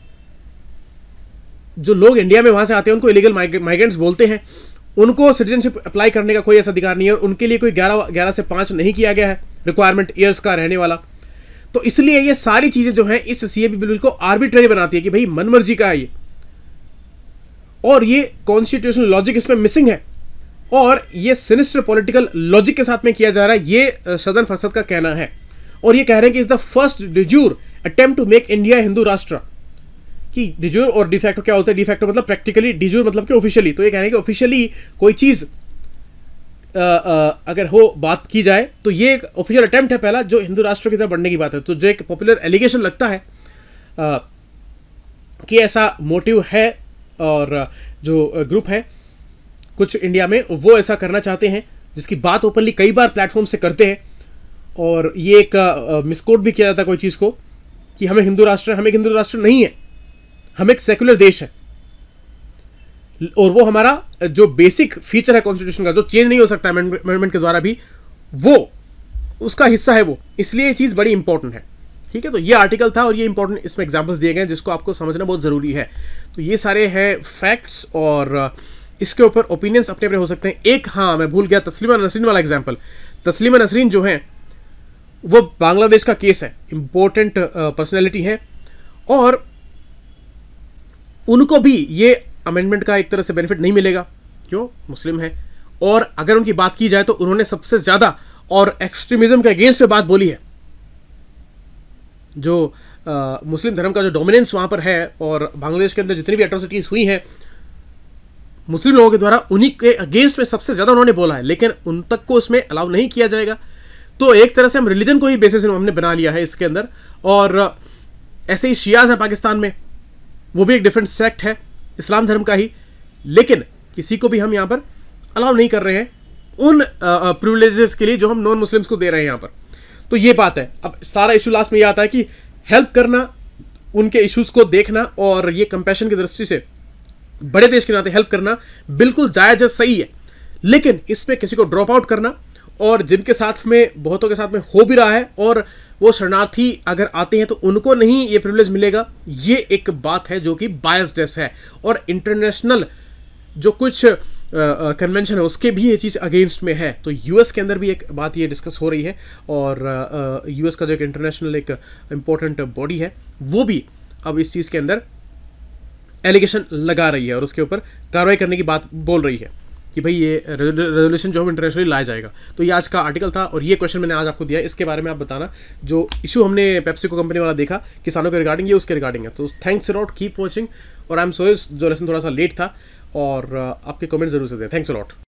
जो लोग इंडिया में वहां से आते हैं उनको इलीगल माइग्रेंट्स बोलते हैं, उनको सिटीजनशिप अप्लाई करने का कोई ऐसा अधिकार नहीं है, और उनके लिए कोई 11 से 5 नहीं किया गया है रिक्वायरमेंट ईयर्स का रहने वाला। तो इसलिए ये सारी चीजें जो हैं इस सीएबी बिल को आर्बिट्रेरी बनाती है कि भाई मनमर्जी का है ये, और ये कॉन्स्टिट्यूशनल लॉजिक इसमें मिसिंग है, और ये सिनिस्टर पॉलिटिकल लॉजिक के साथ में किया जा रहा है, ये सदन फरसद का कहना है। और ये कह रहे हैं कि is the first de jure attempt to make India Hindu rashtra. कि डिजूर और डिफैक्टो क्या होता है? डिफैक्टो मतलब प्रैक्टिकली, डिजूर मतलब कि ऑफिशियली। तो ये कह रहे हैं कि ऑफिशियली कोई चीज अगर हो बात की जाए तो ये एक ऑफिशियल अटेम्प्ट है पहला, जो हिंदू राष्ट्र की तरफ बढ़ने की बात है। तो जो एक पॉपुलर एलिगेशन लगता है कि ऐसा मोटिव है, और जो ग्रुप है कुछ इंडिया में वो ऐसा करना चाहते हैं, जिसकी बात ओपनली कई बार प्लेटफॉर्म से करते हैं, और ये एक मिसकोट भी किया जाता है कोई चीज को कि हमें हिंदू राष्ट्र, हम एक हिंदू राष्ट्र नहीं है, हम एक सेक्युलर देश है, और वो हमारा जो बेसिक फीचर है कॉन्स्टिट्यूशन का, जो चेंज नहीं हो सकता अमेंडमेंट के द्वारा भी, वो उसका हिस्सा है वो, इसलिए ये चीज बड़ी इंपॉर्टेंट है। ठीक है, तो ये आर्टिकल था और ये इंपॉर्टेंट इसमें एग्जांपल्स दिए गए जिसको आपको समझना बहुत जरूरी है। तो ये सारे हैं फैक्ट्स, और इसके ऊपर ओपिनियंस अपने अपने हो सकते हैं। एक, हाँ मैं भूल गया, तस्लीमा नसरीन वाला एग्जाम्पल। तस्लीमा नसरीन जो है वो बांग्लादेश का केस है, इंपॉर्टेंट पर्सनैलिटी है, और उनको भी ये अमेंडमेंट का एक तरह से बेनिफिट नहीं मिलेगा, क्यों? मुस्लिम है, और अगर उनकी बात की जाए तो उन्होंने सबसे ज्यादा और एक्सट्रीमिज्म के अगेंस्ट में बात बोली है। जो मुस्लिम धर्म का जो डोमिनेंस वहां पर है, और बांग्लादेश के अंदर जितनी भी एट्रोसिटीज हुई हैं मुस्लिम लोगों के द्वारा, उन्हीं के अगेंस्ट में सबसे ज्यादा उन्होंने बोला है, लेकिन उन तक को उसमें अलाउ नहीं किया जाएगा। तो एक तरह से हम रिलीजन को ही बेसिस हमने बना लिया है इसके अंदर, और ऐसे ही शियाज है पाकिस्तान में, वो भी एक डिफरेंट सेक्ट है इस्लाम धर्म का ही, लेकिन किसी को भी हम यहाँ पर अलाउ नहीं कर रहे हैं उन प्रिविलेजेस के लिए जो हम नॉन मुस्लिम्स को दे रहे हैं यहाँ पर। तो ये बात है। अब सारा इशू लास्ट में ये आता है कि हेल्प करना, उनके इश्यूज को देखना, और ये कंपैशन की दृष्टि से बड़े देश के नाते हेल्प करना बिल्कुल जायज है, सही है, लेकिन इसमें किसी को ड्रॉप आउट करना, और जिनके साथ में बहुतों के साथ में हो भी रहा है, और वो शरणार्थी अगर आते हैं तो उनको नहीं ये प्रिविलेज मिलेगा, ये एक बात है जो कि बायस्ड है। और इंटरनेशनल जो कुछ कन्वेंशन है उसके भी ये चीज़ अगेंस्ट में है। तो यूएस के अंदर भी एक बात ये डिस्कस हो रही है, और यूएस का जो एक इंटरनेशनल एक इम्पोर्टेंट बॉडी है वो भी अब इस चीज़ के अंदर एलिगेशन लगा रही है और उसके ऊपर कार्रवाई करने की बात बोल रही है कि भाई ये रेजोल्यूशन जो है इंटरनेशनली लाया जाएगा। तो ये आज का आर्टिकल था और ये क्वेश्चन मैंने आज आपको दिया है, इसके बारे में आप बताना जो इशू हमने पेप्सिको कंपनी वाला देखा किसानों के रिगार्डिंग, ये उसके रिगार्डिंग है। तो थैंक्स अलॉट, कीप वॉचिंग, और आई एम सॉरी जो लेसन थोड़ा सा लेट था, और आपके कमेंट जरूर से दें। Thanks allot.